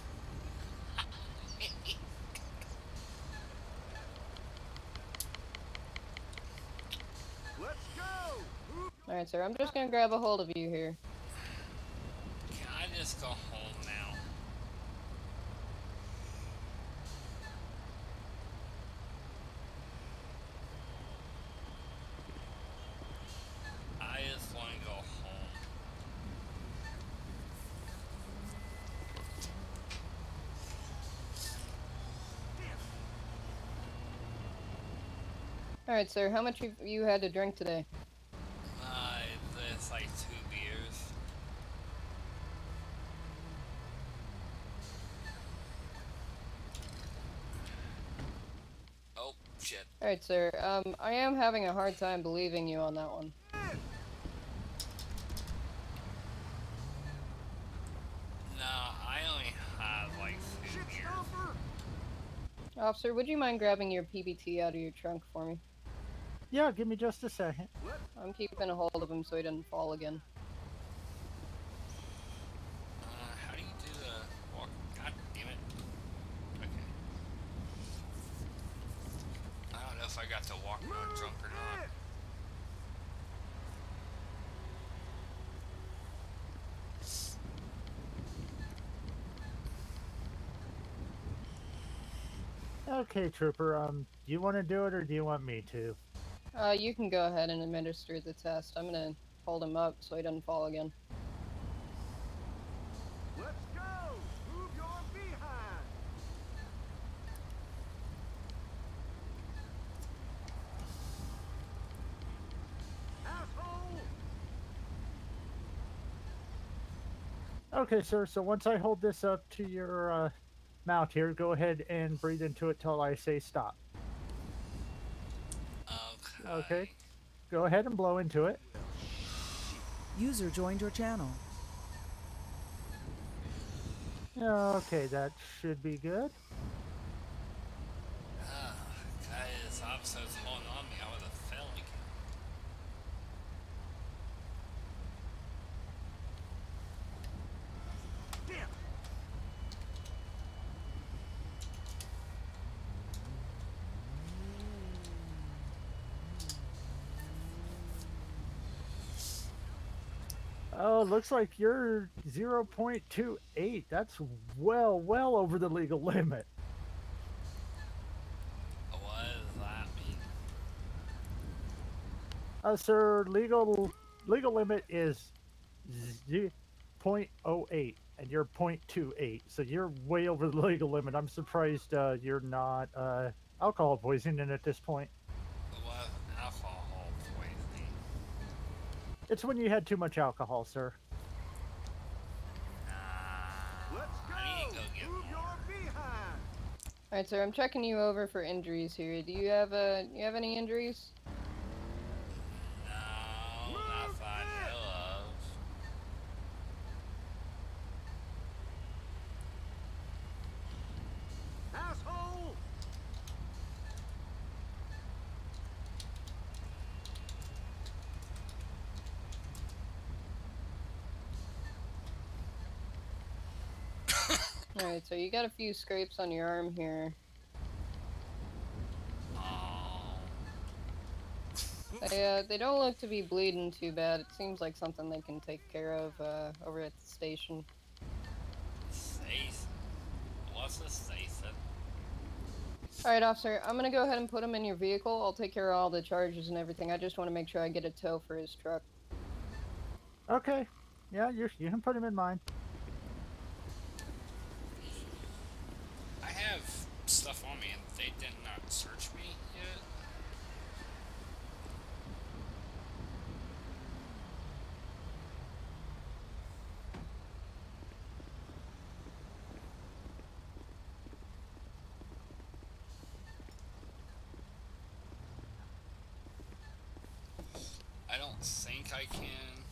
Let's go! Move.
Alright, sir, I'm just gonna grab a hold of you here.
Can I just go home now? I just want to go home.
Alright, sir, how much have you had to drink today?
Uh, it's like two beers. Oh, shit.
Alright, sir, um, I am having a hard time believing you on that one.
No, I only have like two beers.
Officer, would you mind grabbing your P B T out of your trunk for me?
Yeah, give me just a second.
I'm keeping a hold of him so he doesn't fall again.
Uh, how do you do the walk? God damn it. Okay. I don't know if I got to walk around drunk or not.
Okay, Trooper, um, do you want to do it or do you want me to?
Uh, you can go ahead and administer the test. I'm gonna hold him up so he doesn't fall again.
Let's go! Move your behind! Asshole!
Okay, sir, so once I hold this up to your uh, mouth here, go ahead and breathe into it till I say stop.
Okay.
Okay. Go ahead and blow into it.
User joined your channel.
Okay, that should be good.
Uh, guys, officer's holding on me. I would have fell again.
Damn!
Oh, looks like you're zero point two eight. That's well, well over the legal limit.
What does that mean?
Uh, sir, legal legal limit is zero point zero eight, and you're zero point two eight, so you're way over the legal limit. I'm surprised uh, you're not uh, alcohol poisoning at this point.
What alcohol poisoning?
It's when you had too much alcohol, sir.
Let's go!
I need to go get
Move
more.
your behind!
Alright, sir, I'm checking you over for injuries here. Do you have uh, you have any injuries?
No, not that I know of.
Asshole!
Alright, so you got a few scrapes on your arm here.
Oh.
They, uh, they don't look to be bleeding too bad. It seems like something they can take care of uh, over at the station.
Stacy. What's a Stacy?
Alright, officer, I'm gonna go ahead and put him in your vehicle. I'll take care of all the charges and everything. I just want to make sure I get a tow for his truck.
Okay. Yeah, you you can put him in mine.
I have stuff on me and they did not search me yet. I don't think I can.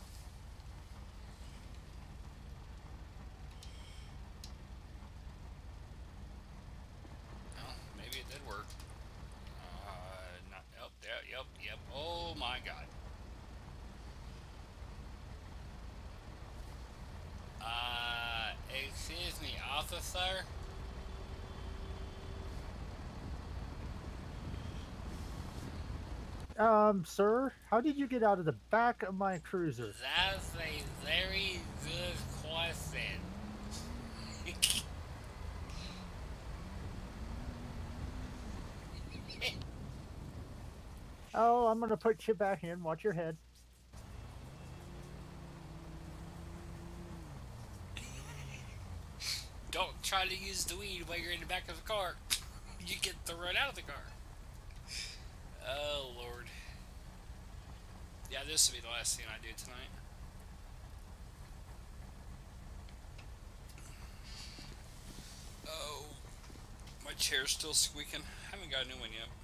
Oh, maybe it did work. Uh, not, yep, there, yep, yep. Oh my god. Uh, excuse me, officer?
Um, sir, how did you get out of the back of my cruiser?
That's a very good question.
Oh, I'm gonna put you back in. Watch your head.
Don't try to use the weed while you're in the back of the car. You get thrown out of the car. Oh, Lord. Yeah, this will be the last thing I do tonight. Oh, my chair's still squeaking. I haven't got a new one yet.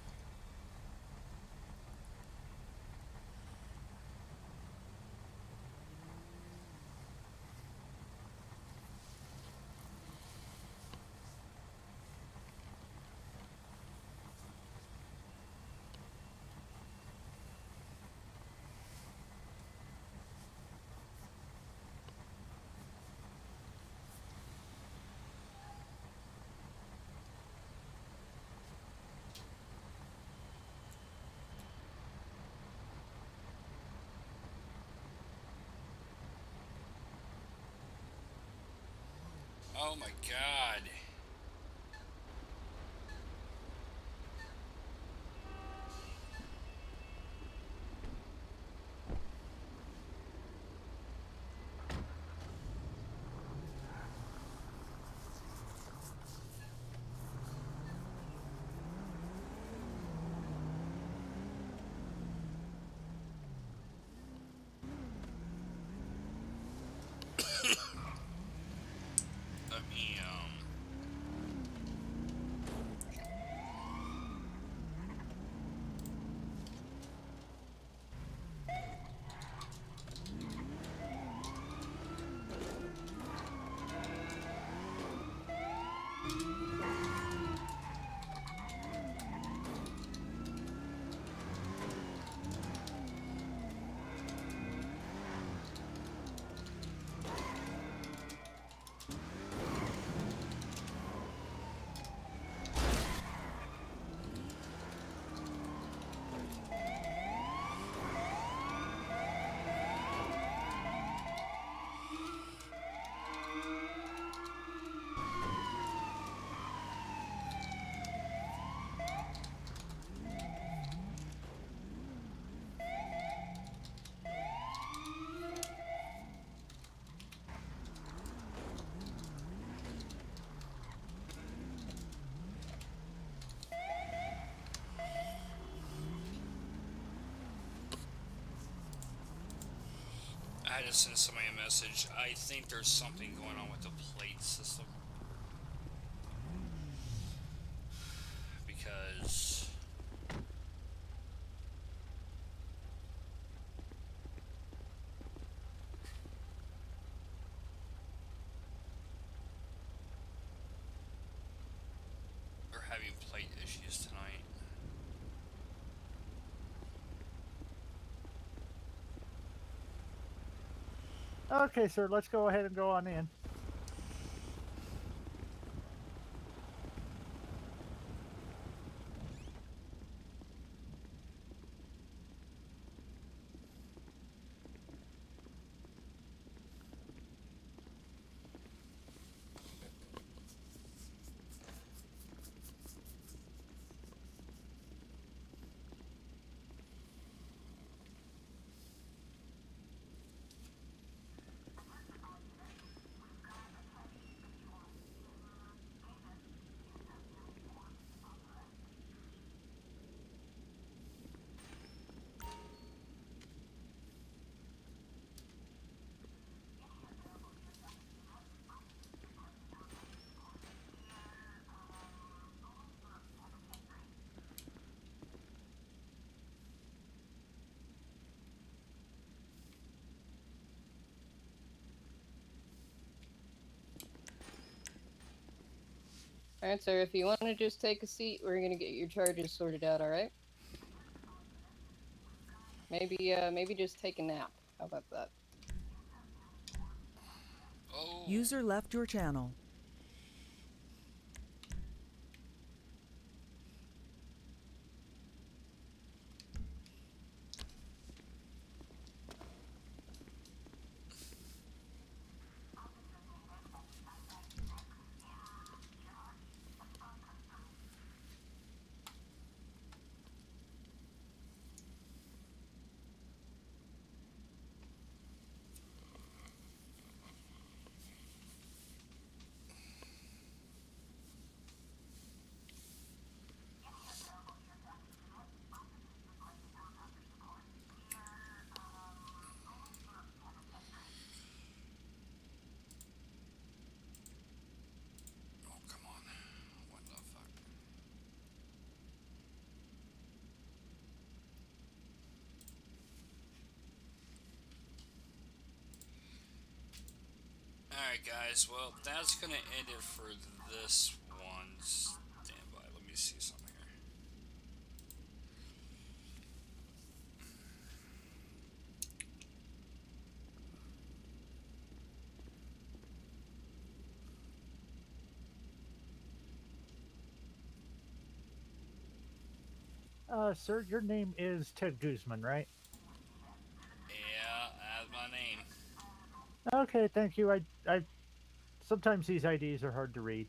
Oh my god. Let me, um... I just sent somebody a message. I think there's something going on with the plate system. Because... we're having plate issues tonight.
Okay, sir, let's go ahead and go on in.
Alright, sir, if you want to just take a seat, we're gonna get your charges sorted out, alright? Maybe, uh, maybe just take a nap. How about that?
Oh.
User left your channel.
Alright guys, well that's gonna end it for this one. Stand by, let me see something here.
Uh, sir, your name is Ted Guzman, right?
Yeah, that's my name.
Okay, thank you. I, I, sometimes these I Ds are hard to read.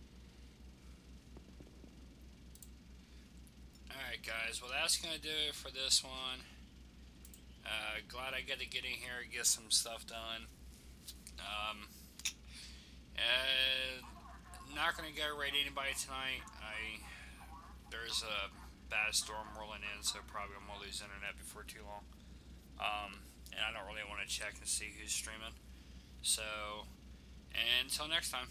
Alright guys, well that's gonna do it for this one. Uh, glad I got to get in here and get some stuff done. Um, uh, not gonna go raid anybody tonight. I there's a bad storm rolling in, so probably I'm gonna lose internet before too long. Um, and I don't really want to check and see who's streaming. So, until next time.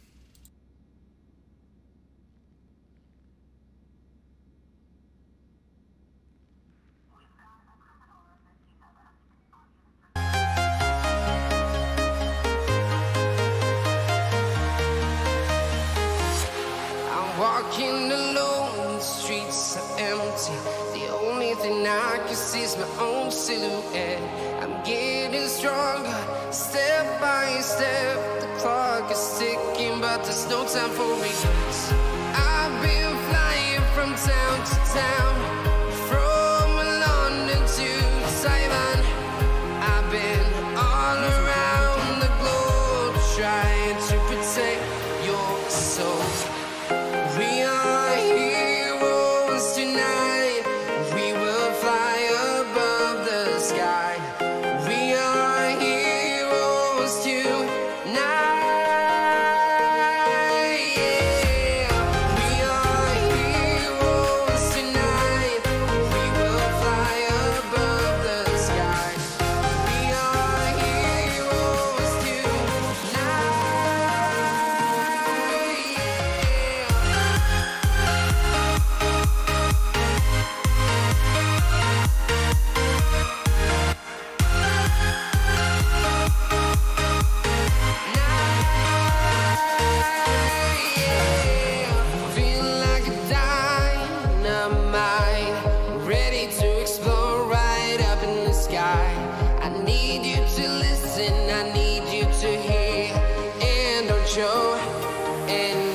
I'm walking alone, the streets are empty. The only thing I can see is my own silhouette. I'm getting stronger, step by step. The clock is ticking, but there's no time for regrets. I've been flying from town to town, from London to Taiwan. I've been all around the globe trying to protect your soul. We are heroes tonight. We will fly above the sky. We are heroes tonight. Yeah. We are heroes tonight. We will fly above the sky. We are heroes tonight. Feel like a dynamite, ready to explode right up in the sky. I need you to listen, I need you to hear, and don't show. And